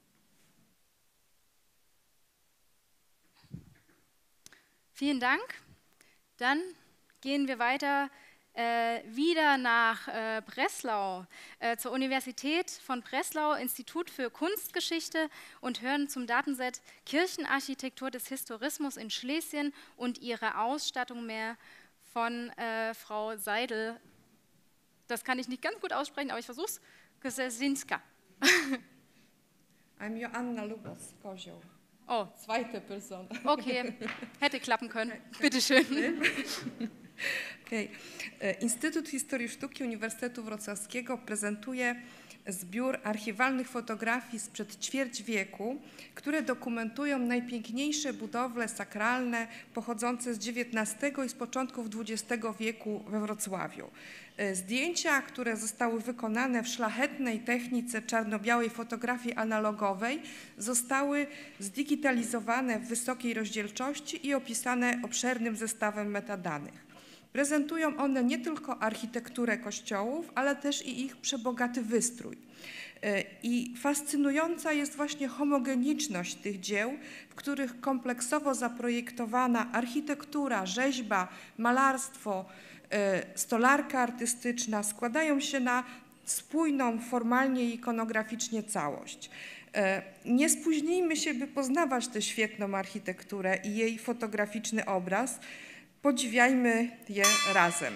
Vielen Dank. Dann gehen wir weiter wieder nach Breslau, zur Universität von Breslau, Institut für Kunstgeschichte, und hören zum Datenset Kirchenarchitektur des Historismus in Schlesien und ihre Ausstattung mehr von Frau Seidel. Das kann ich nicht ganz gut aussprechen, aber ich versuche es. Gesesinska. I'm Joanna Lubos-Kozioł. Oh. Zweite Person. Okay, hätte klappen können. Bitte schön. Okay. Instytut Historii Sztuki Uniwersytetu Wrocławskiego prezentuje zbiór archiwalnych fotografii sprzed ćwierć wieku, które dokumentują najpiękniejsze budowle sakralne pochodzące z XIX i z początków XX wieku we Wrocławiu. Zdjęcia, które zostały wykonane w szlachetnej technice czarno-białej fotografii analogowej, zostały zdigitalizowane w wysokiej rozdzielczości i opisane obszernym zestawem metadanych. Prezentują one nie tylko architekturę kościołów, ale też i ich przebogaty wystrój. I fascynująca jest właśnie homogeniczność tych dzieł, w których kompleksowo zaprojektowana architektura, rzeźba, malarstwo, stolarka artystyczna składają się na spójną formalnie i ikonograficznie całość. Nie spóźnijmy się, by poznawać tę świetną architekturę i jej fotograficzny obraz. Podziwiajmy je razem.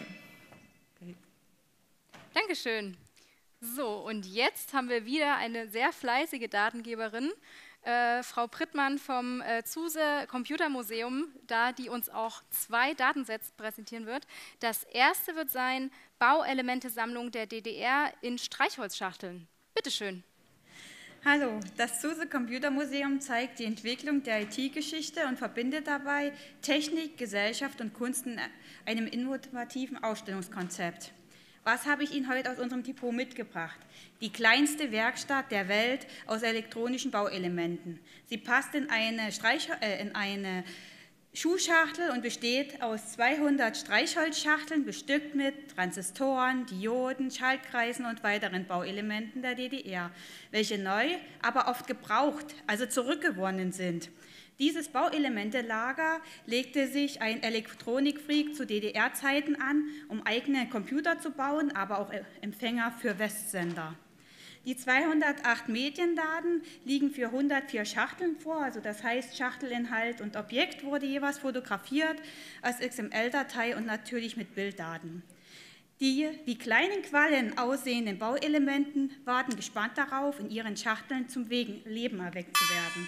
Dankeschön. So, und jetzt haben wir wieder eine sehr fleißige Datengeberin, Frau Prittmann vom Zuse Computermuseum, die uns auch 2 Datensets präsentieren wird. Das erste wird sein Bauelemente-Sammlung der DDR in Streichholzschachteln. Bitte schön. Hallo, das Zuse Computermuseum zeigt die Entwicklung der IT-Geschichte und verbindet dabei Technik, Gesellschaft und Kunst in einem innovativen Ausstellungskonzept. Was habe ich Ihnen heute aus unserem Depot mitgebracht? Die kleinste Werkstatt der Welt aus elektronischen Bauelementen. Sie passt in eine Schuhschachtel und besteht aus 200 Streichholzschachteln, bestückt mit Transistoren, Dioden, Schaltkreisen und weiteren Bauelementen der DDR, welche neu, aber oft gebraucht, also zurückgewonnen sind. Dieses Bauelementelager legte sich ein Elektronikfreak zu DDR-Zeiten an, um eigene Computer zu bauen, aber auch Empfänger für Westsender. Die 208 Mediendaten liegen für 104 Schachteln vor, also das heißt Schachtelinhalt und Objekt wurde jeweils fotografiert als XML-Datei und natürlich mit Bilddaten. Die wie kleinen Quallen aussehenden Bauelementen warten gespannt darauf, in ihren Schachteln zum Leben erweckt zu werden.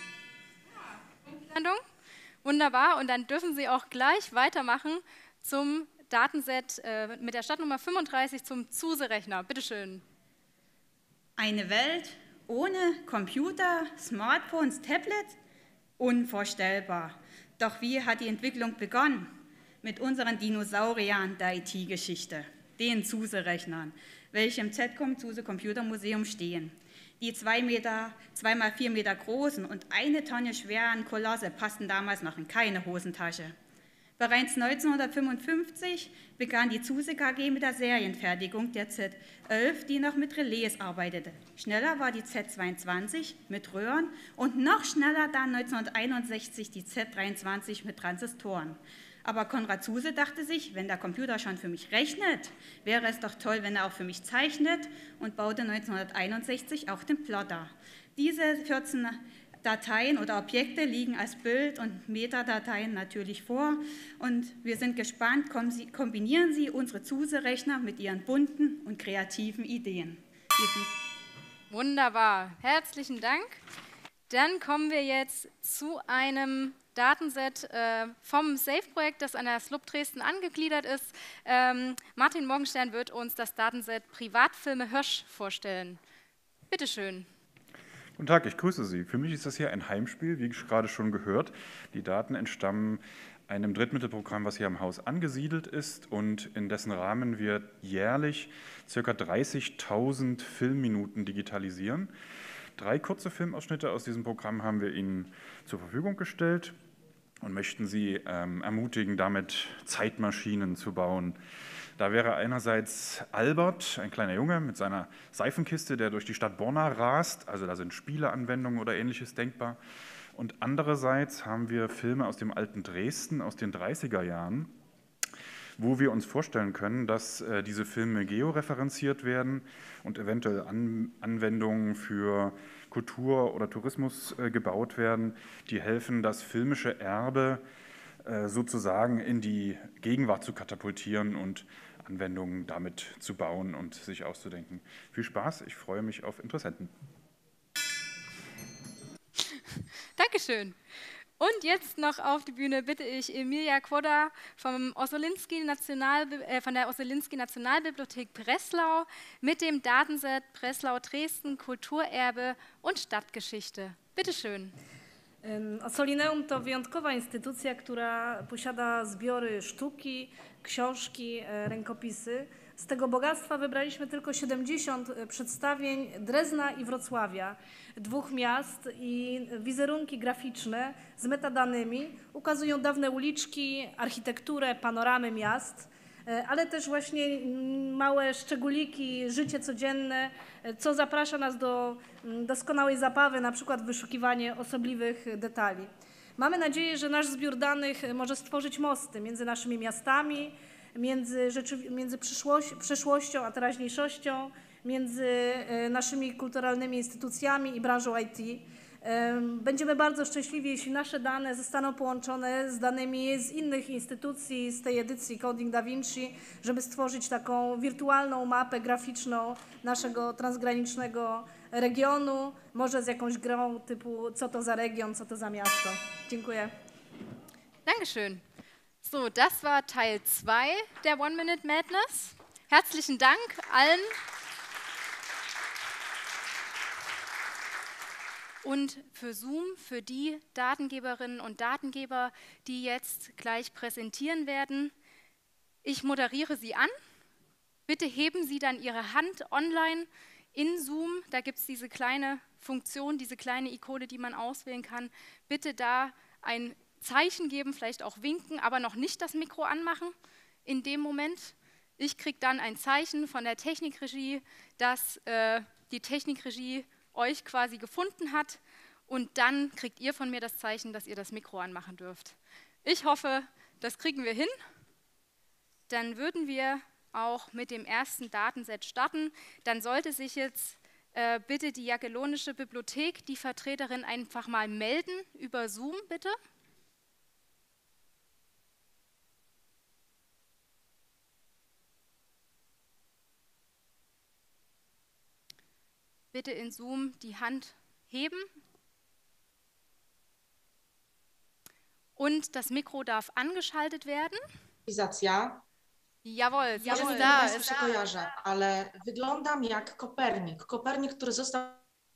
Wunderbar, und dann dürfen Sie auch gleich weitermachen zum Datenset mit der Startnummer 35 zum Zuse-Rechner. Bitte schön. Eine Welt ohne Computer, Smartphones, Tablets? Unvorstellbar. Doch wie hat die Entwicklung begonnen? Mit unseren Dinosauriern der IT-Geschichte, den Zuse-Rechnern, welche im ZCOM Zuse Computermuseum stehen. Die 2 mal 4 Meter großen und 1 Tonne schweren Kolosse passten damals noch in keine Hosentasche. Bereits 1955 begann die Zuse KG mit der Serienfertigung der Z11, die noch mit Relais arbeitete. Schneller war die Z22 mit Röhren und noch schneller dann 1961 die Z23 mit Transistoren. Aber Konrad Zuse dachte sich, wenn der Computer schon für mich rechnet, wäre es doch toll, wenn er auch für mich zeichnet, und baute 1961 auch den Plotter. Diese 14 Dateien oder Objekte liegen als Bild- und Metadateien natürlich vor, und wir sind gespannt, kombinieren Sie unsere Zuse-Rechner mit Ihren bunten und kreativen Ideen. Wunderbar, herzlichen Dank. Dann kommen wir jetzt zu einem Datenset vom SAFE-Projekt, das an der SLUB Dresden angegliedert ist. Martin Morgenstern wird uns das Datenset Privatfilme Hirsch vorstellen. Bitte schön. Guten Tag, ich grüße Sie. Für mich ist das hier ein Heimspiel, wie gerade schon gehört. Die Daten entstammen einem Drittmittelprogramm, was hier am Haus angesiedelt ist und in dessen Rahmen wir jährlich ca. 30.000 Filmminuten digitalisieren. 3 kurze Filmausschnitte aus diesem Programm haben wir Ihnen zur Verfügung gestellt und möchten Sie ermutigen, damit Zeitmaschinen zu bauen. Da wäre einerseits Albert, ein kleiner Junge mit seiner Seifenkiste, der durch die Stadt Borna rast, also da sind Spieleanwendungen oder Ähnliches denkbar. Und andererseits haben wir Filme aus dem alten Dresden, aus den 30er Jahren, wo wir uns vorstellen können, dass diese Filme georeferenziert werden und eventuell Anwendungen für Kultur oder Tourismus gebaut werden, die helfen, das filmische Erbe sozusagen in die Gegenwart zu katapultieren und Anwendungen damit zu bauen und sich auszudenken. Viel Spaß, ich freue mich auf Interessenten. Dankeschön. Und jetzt noch auf die Bühne bitte ich Emilia Quodda von der Ossolinski Nationalbibliothek Breslau mit dem Datenset Breslau Dresden Kulturerbe und Stadtgeschichte. Bitte schön. Ossolineum to wyjątkowa instytucja, która posiada zbiory sztuki, książki, rękopisy. Z tego bogactwa wybraliśmy tylko 70 przedstawień Drezna i Wrocławia, 2 miast, i wizerunki graficzne z metadanymi ukazują dawne uliczki, architekturę, panoramy miast, ale też właśnie małe szczególiki, życie codzienne, co zaprasza nas do doskonałej zabawy, na przykład wyszukiwanie osobliwych detali. Mamy nadzieję, że nasz zbiór danych może stworzyć mosty między naszymi miastami, między przeszłością a teraźniejszością, między naszymi kulturalnymi instytucjami i branżą IT. Będziemy bardzo szczęśliwi, jeśli nasze dane zostaną połączone z danymi z innych instytucji, z tej edycji Coding Da Vinci, żeby stworzyć taką wirtualną mapę graficzną naszego transgranicznego regionu, może z jakąś grą typu co to za region, co to za miasto. Dziękuję. Dankeschön. So, das war Teil 2 der One-Minute Madness. Herzlichen Dank allen. Und für Zoom, für die Datengeberinnen und Datengeber, die jetzt gleich präsentieren werden, ich moderiere Sie an. Bitte heben Sie dann Ihre Hand online in Zoom. Da gibt es diese kleine Funktion, diese kleine Ikone, die man auswählen kann. Bitte da ein Zeichen geben, vielleicht auch winken, aber noch nicht das Mikro anmachen in dem Moment. Ich kriege dann ein Zeichen von der Technikregie, dass die Technikregie euch quasi gefunden hat, und dann kriegt ihr von mir das Zeichen, dass ihr das Mikro anmachen dürft. Ich hoffe, das kriegen wir hin. Dann würden wir auch mit dem ersten Datenset starten. Dann sollte sich jetzt bitte die Jagellonische Bibliothek, die Vertreterin, einfach mal melden über Zoom, bitte. Bitte in Zoom die Hand heben. Und das Mikro darf angeschaltet werden. Jawohl, Jawohl, da. Państwu się kojarzę, ale wyglądam jak Kopernik. Kopernik, który został...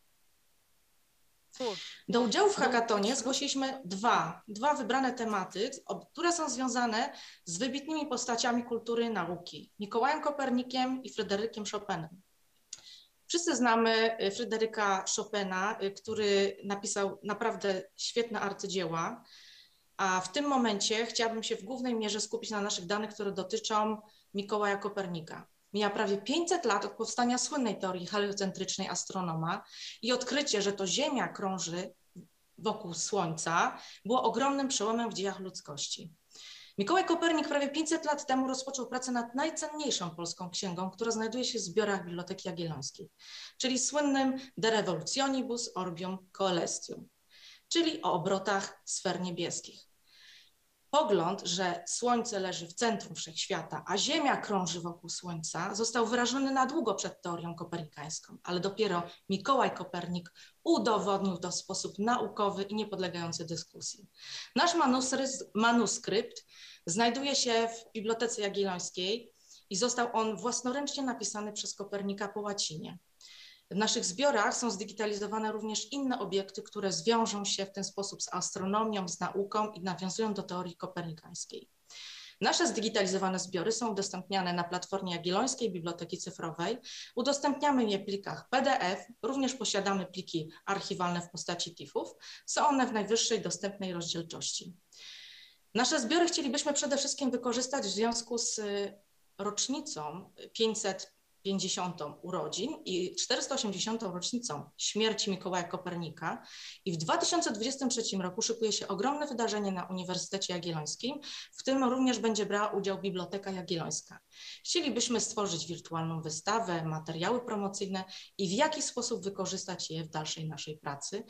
Do udziału w hackatonie zgłosiliśmy dwa wybrane tematy, które są związane z wybitnymi postaciami kultury i nauki. Mikołajem Kopernikiem i Fryderykiem Chopinem. Wszyscy znamy Fryderyka Chopina, który napisał naprawdę świetne arcydzieła, A w tym momencie chciałabym się w głównej mierze skupić na naszych danych, które dotyczą Mikołaja Kopernika. Mija prawie 500 lat od powstania słynnej teorii heliocentrycznej astronoma i odkrycie, że to Ziemia krąży wokół Słońca, było ogromnym przełomem w dziejach ludzkości. Mikołaj Kopernik prawie 500 lat temu rozpoczął pracę nad najcenniejszą polską księgą, która znajduje się w zbiorach Biblioteki Jagiellońskiej, czyli słynnym De Revolutionibus Orbium Coelestium, czyli o obrotach sfer niebieskich. Pogląd, że Słońce leży w centrum wszechświata, a Ziemia krąży wokół Słońca, został wyrażony na długo przed teorią kopernikańską, ale dopiero Mikołaj Kopernik udowodnił to w sposób naukowy i niepodlegający dyskusji. Nasz manuskrypt znajduje się w Bibliotece Jagiellońskiej i został on własnoręcznie napisany przez Kopernika po łacinie. W naszych zbiorach są zdigitalizowane również inne obiekty, które zwiążą się w ten sposób z astronomią, z nauką i nawiązują do teorii kopernikańskiej. Nasze zdigitalizowane zbiory są udostępniane na platformie Jagiellońskiej Biblioteki Cyfrowej. Udostępniamy je w plikach PDF, również posiadamy pliki archiwalne w postaci TIFF-ów. Są one w najwyższej dostępnej rozdzielczości. Nasze zbiory chcielibyśmy przede wszystkim wykorzystać w związku z rocznicą 550. urodzin i 480. rocznicą śmierci Mikołaja Kopernika i w 2023 roku szykuje się ogromne wydarzenie na Uniwersytecie Jagiellońskim, w którym również będzie brała udział Biblioteka Jagiellońska. Chcielibyśmy stworzyć wirtualną wystawę, materiały promocyjne i w jaki sposób wykorzystać je w dalszej naszej pracy.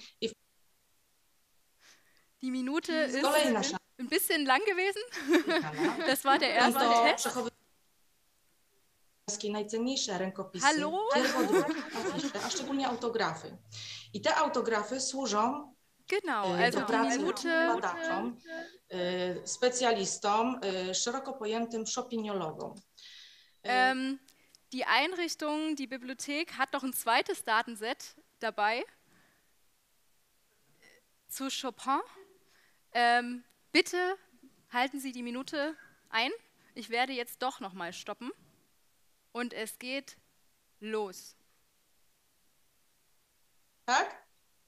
Die Minute ist ein bisschen lang gewesen. Das war der erste Test. Najcenniejsze rękopisy, pierwodruki, afisze, a szczególnie autografy. I te autografy służą do pracy badaczom, specjalistom, szeroko pojętym shoppingologom. Die Einrichtung, die Bibliothek hat noch ein zweites Datenset dabei zu Chopin. Bitte halten Sie die Minute ein. Ich werde jetzt doch noch mal stoppen. Und es geht los. Tak?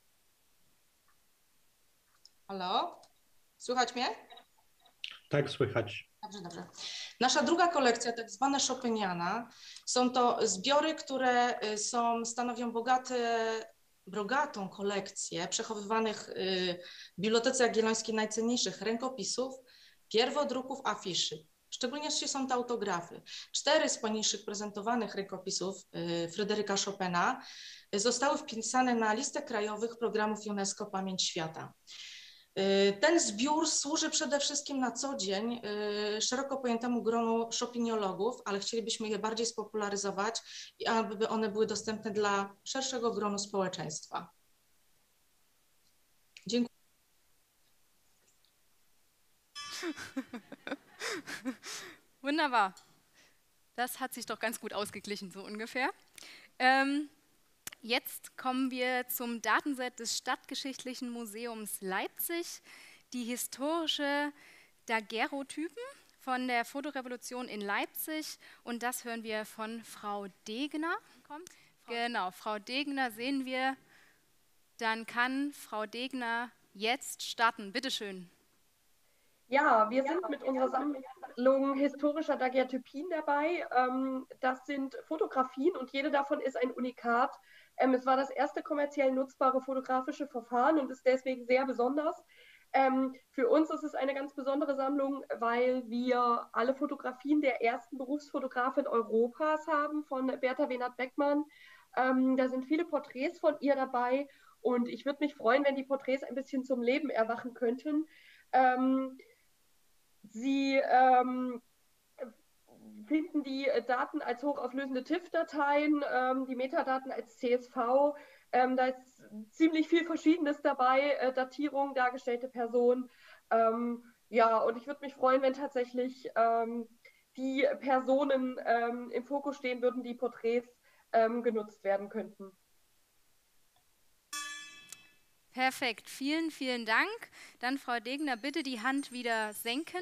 Halo? Słychać mnie? Tak, słychać. Dobrze. Nasza druga kolekcja, tak zwana Chopiniana, są to zbiory, które stanowią bogatą kolekcję przechowywanych w Bibliotece Jagiellońskiej najcenniejszych rękopisów, pierwodruków, afiszy. Szczególnie są to autografy. 4 z poniższych prezentowanych rękopisów Fryderyka Chopina zostały wpisane na listę krajowych programów UNESCO Pamięć Świata. Ten zbiór służy przede wszystkim na co dzień szeroko pojętemu gronu shoppingologów, ale chcielibyśmy je bardziej spopularyzować, aby one były dostępne dla szerszego gronu społeczeństwa. Dziękuję. Wunderbar. Das hat sich doch ganz gut ausgeglichen, so ungefähr. Jetzt kommen wir zum Datenset des Stadtgeschichtlichen Museums Leipzig, die historische Daguerreotypen von der Fotorevolution in Leipzig. Und das hören wir von Frau Degener. Genau, Frau Degener sehen wir. Dann kann Frau Degener jetzt starten. Bitte schön. Ja, wir sind mit unserer Sammlung historischer Daguerreotypien dabei. Das sind Fotografien und jede davon ist ein Unikat. Es war das erste kommerziell nutzbare fotografische Verfahren und ist deswegen sehr besonders. Für uns ist es eine ganz besondere Sammlung, weil wir alle Fotografien der ersten Berufsfotografin Europas haben, von Bertha Wenert-Beckmann. Da sind viele Porträts von ihr dabei und ich würde mich freuen, wenn die Porträts ein bisschen zum Leben erwachen könnten. Sie finden die Daten als hochauflösende TIFF-Dateien, die Metadaten als CSV. Da ist ziemlich viel Verschiedenes dabei, Datierung, dargestellte Personen. Ja, und ich würde mich freuen, wenn tatsächlich die Personen im Fokus stehen würden, die Porträts genutzt werden könnten. Perfekt, vielen, vielen Dank. Dann, Frau Degener, bitte die Hand wieder senken.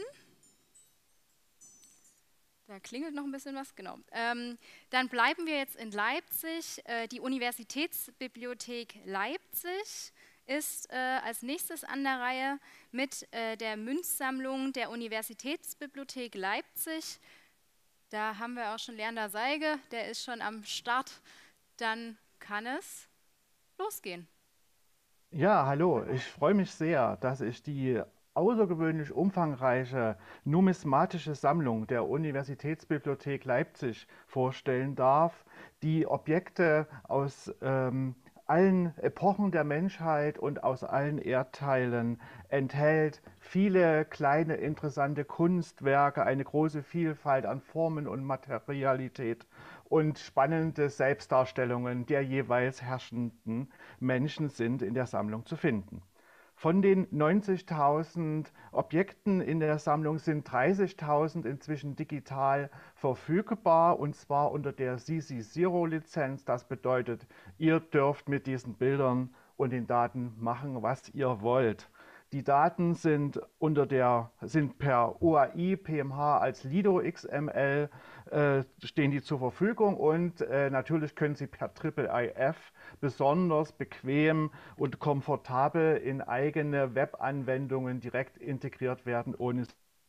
Da klingelt noch ein bisschen was, genau. Dann bleiben wir jetzt in Leipzig. Die Universitätsbibliothek Leipzig ist als nächstes an der Reihe mit der Münzsammlung der Universitätsbibliothek Leipzig. Da haben wir auch schon Leander Seige, der ist schon am Start. Dann kann es losgehen. Ja, hallo. Ich freue mich sehr, dass ich die außergewöhnlich umfangreiche numismatische Sammlung der Universitätsbibliothek Leipzig vorstellen darf, die Objekte aus allen Epochen der Menschheit und aus allen Erdteilen enthält, viele kleine interessante Kunstwerke, eine große Vielfalt an Formen und Materialität und spannende Selbstdarstellungen der jeweils herrschenden Menschen sind in der Sammlung zu finden. Von den 90.000 Objekten in der Sammlung sind 30.000 inzwischen digital verfügbar, und zwar unter der CC0-Lizenz. Das bedeutet, ihr dürft mit diesen Bildern und den Daten machen, was ihr wollt. Die Daten sind per OAI PMH als Lido XML stehen die zur Verfügung, und natürlich können sie per IIIF besonders bequem und komfortabel in eigene Webanwendungen direkt integriert werden, ohne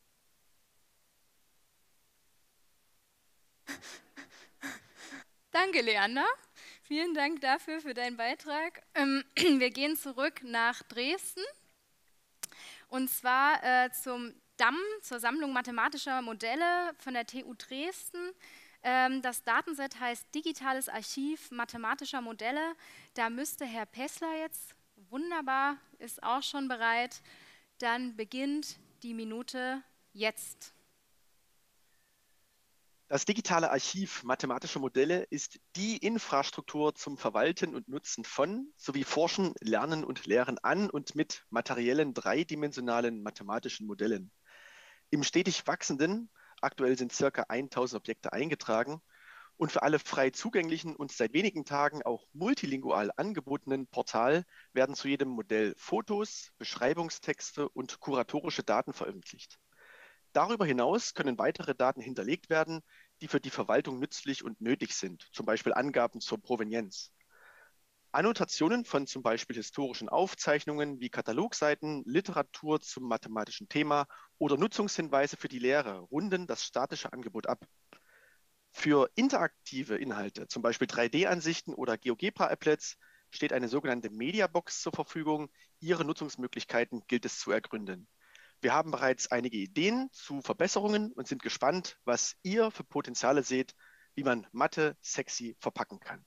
Danke, Leander. Vielen Dank dafür für deinen Beitrag. Wir gehen zurück nach Dresden. Und zwar zum DAM, zur Sammlung mathematischer Modelle von der TU Dresden. Das Datenset heißt Digitales Archiv mathematischer Modelle. Da müsste Herr Pessler jetzt, wunderbar, ist auch schon bereit. Dann beginnt die Minute jetzt. Das digitale Archiv mathematischer Modelle ist die Infrastruktur zum Verwalten und Nutzen von sowie Forschen, Lernen und Lehren an und mit materiellen dreidimensionalen mathematischen Modellen. Im stetig wachsenden, aktuell sind ca. 1000 Objekte eingetragen, und für alle frei zugänglichen und seit wenigen Tagen auch multilingual angebotenen Portal werden zu jedem Modell Fotos, Beschreibungstexte und kuratorische Daten veröffentlicht. Darüber hinaus können weitere Daten hinterlegt werden, die für die Verwaltung nützlich und nötig sind, zum Beispiel Angaben zur Provenienz. Annotationen von zum Beispiel historischen Aufzeichnungen wie Katalogseiten, Literatur zum mathematischen Thema oder Nutzungshinweise für die Lehre runden das statische Angebot ab. Für interaktive Inhalte, zum Beispiel 3D-Ansichten oder GeoGebra-Applets, steht eine sogenannte Mediabox zur Verfügung. Ihre Nutzungsmöglichkeiten gilt es zu ergründen. Wir haben bereits einige Ideen zu Verbesserungen und sind gespannt, was ihr für Potenziale seht, wie man Mathe sexy verpacken kann.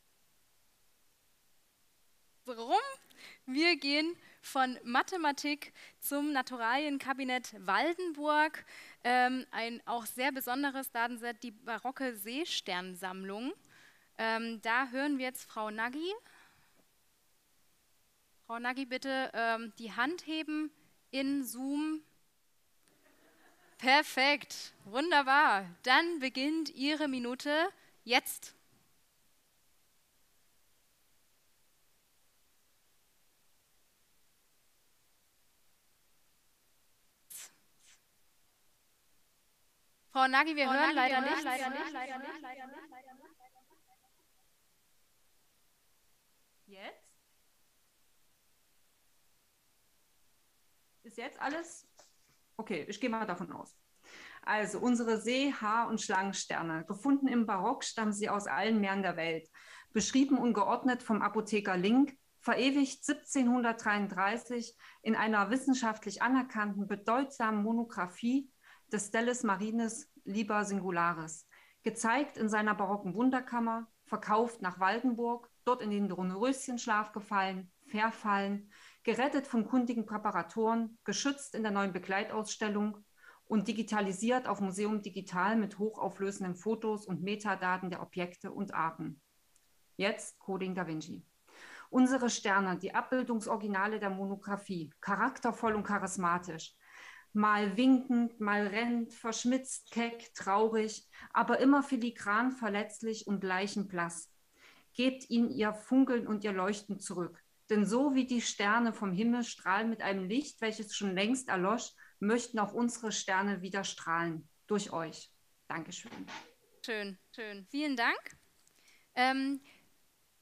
Warum? Wir gehen von Mathematik zum Naturalienkabinett Waldenburg. Ein auch sehr besonderes Datenset, die barocke Seesternsammlung. Da hören wir jetzt Frau Nagy. Frau Nagy, bitte die Hand heben. In Zoom. Perfekt, wunderbar. Dann beginnt Ihre Minute jetzt. Frau Nagy, wir hören leider nicht. Jetzt? Ist jetzt alles? Okay, ich gehe mal davon aus. Also unsere See-, Haar- und Schlangensterne. Gefunden im Barock stammen sie aus allen Meeren der Welt. Beschrieben und geordnet vom Apotheker Link, verewigt 1733 in einer wissenschaftlich anerkannten, bedeutsamen Monographie des Stelis Marines Liber Singularis. Gezeigt in seiner barocken Wunderkammer, verkauft nach Waldenburg, dort in den Dornröschenschlaf gefallen, verfallen, gerettet von kundigen Präparatoren, geschützt in der neuen Begleitausstellung und digitalisiert auf Museum Digital mit hochauflösenden Fotos und Metadaten der Objekte und Arten. Jetzt Coding Da Vinci. Unsere Sterne, die Abbildungsoriginale der Monographie, charaktervoll und charismatisch, mal winkend, mal rennend, verschmitzt, keck, traurig, aber immer filigran, verletzlich und leichenblass. Gebt ihnen ihr Funkeln und ihr Leuchten zurück. Denn so wie die Sterne vom Himmel strahlen mit einem Licht, welches schon längst erlosch, möchten auch unsere Sterne wieder strahlen. Durch euch. Dankeschön. Schön, schön. Vielen Dank.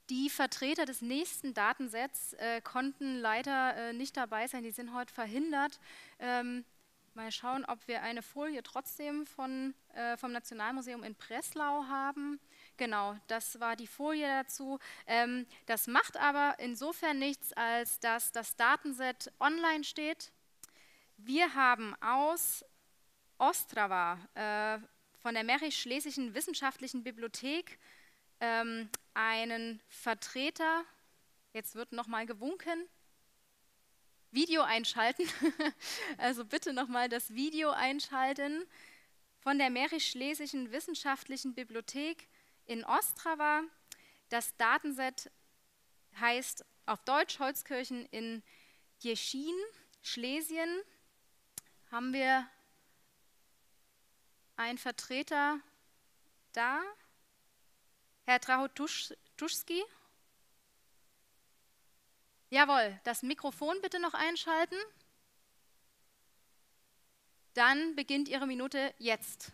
Die Vertreter des nächsten Datensets konnten leider nicht dabei sein, die sind heute verhindert. Mal schauen, ob wir eine Folie trotzdem vom Nationalmuseum in Breslau haben. Genau, das war die Folie dazu. Das macht aber insofern nichts, als dass das Datenset online steht. Wir haben aus Ostrava von der Mährisch-Schlesischen Wissenschaftlichen Bibliothek einen Vertreter, jetzt wird nochmal gewunken, Video einschalten, also bitte nochmal das Video einschalten, von der Mährisch-Schlesischen Wissenschaftlichen Bibliothek in Ostrava. Das Datenset heißt auf Deutsch Holzkirchen in Jeschin, Schlesien. Haben wir einen Vertreter da? Herr Trahotuschski? Jawohl, das Mikrofon bitte noch einschalten. Dann beginnt Ihre Minute jetzt.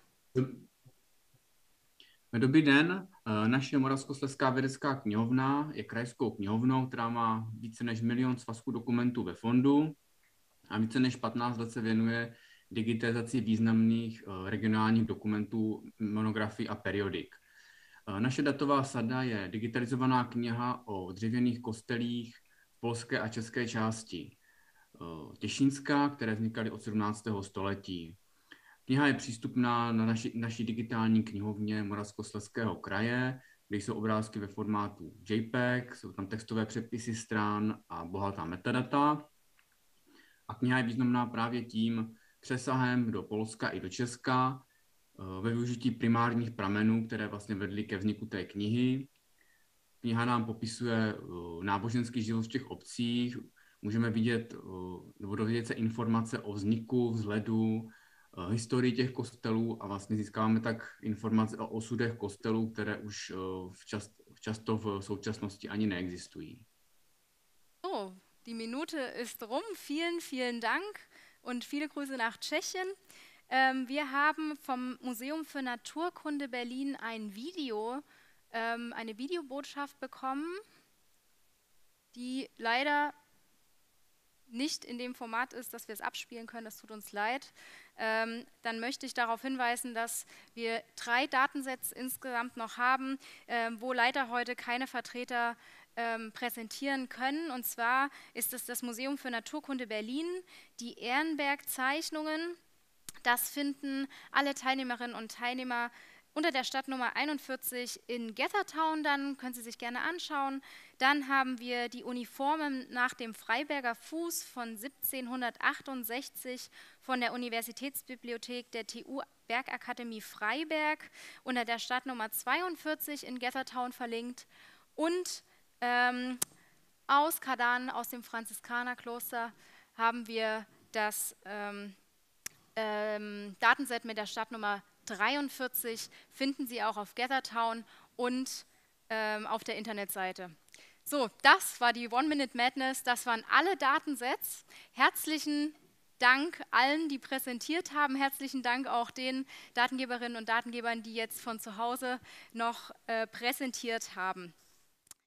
Dobrý den, naše Moravskoslezská vědecká knihovna je krajskou knihovnou, která má více než 1 000 000 svazků dokumentů ve fondu a více než 15 let se věnuje digitalizaci významných regionálních dokumentů, monografií a periodik. Naše datová sada je digitalizovaná kniha o dřevěných kostelích v polské a české části Těšínska, které vznikaly od 17. století. Kniha je přístupná na naší digitální knihovně Moravskoslezského kraje, kde jsou obrázky ve formátu JPEG, jsou tam textové přepisy stran a bohatá metadata. A kniha je významná právě tím přesahem do Polska i do Česka, ve využití primárních pramenů, které vlastně vedly ke vzniku té knihy. Kniha nám popisuje náboženský život v těch obcích, můžeme vidět nebo dovědět se informace o vzniku, vzhledu, historii těch kostelů a vlastně získáváme tak informace o osudech kostelů, které už často v současnosti ani neexistují. So, die Minute ist rum. Vielen, vielen Dank und viele Grüße nach Tschechien. Wir haben vom Museum für Naturkunde Berlin ein Video, eine Videobotschaft bekommen, die leider nicht in dem Format ist, dass wir es abspielen können, das tut uns leid. Dann möchte ich darauf hinweisen, dass wir 3 Datensets insgesamt noch haben, wo leider heute keine Vertreter präsentieren können. Und zwar ist es das Museum für Naturkunde Berlin, die Ehrenberg-Zeichnungen. Das finden alle Teilnehmerinnen und Teilnehmer unter der Stadtnummer 41 in Gethertown, dann können Sie sich gerne anschauen. Dann haben wir die Uniformen nach dem Freiberger Fuß von 1768 von der Universitätsbibliothek der TU Bergakademie Freiberg unter der Stadtnummer 42 in Gethertown verlinkt. Und aus Kadan, aus dem Franziskanerkloster, haben wir das Datenset mit der Stadtnummer 43, finden Sie auch auf Gethertown und auf der Internetseite. So, das war die One-Minute Madness, das waren alle Datensets. Herzlichen Dank allen, die präsentiert haben. Herzlichen Dank auch den Datengeberinnen und Datengebern, die jetzt von zu Hause noch präsentiert haben.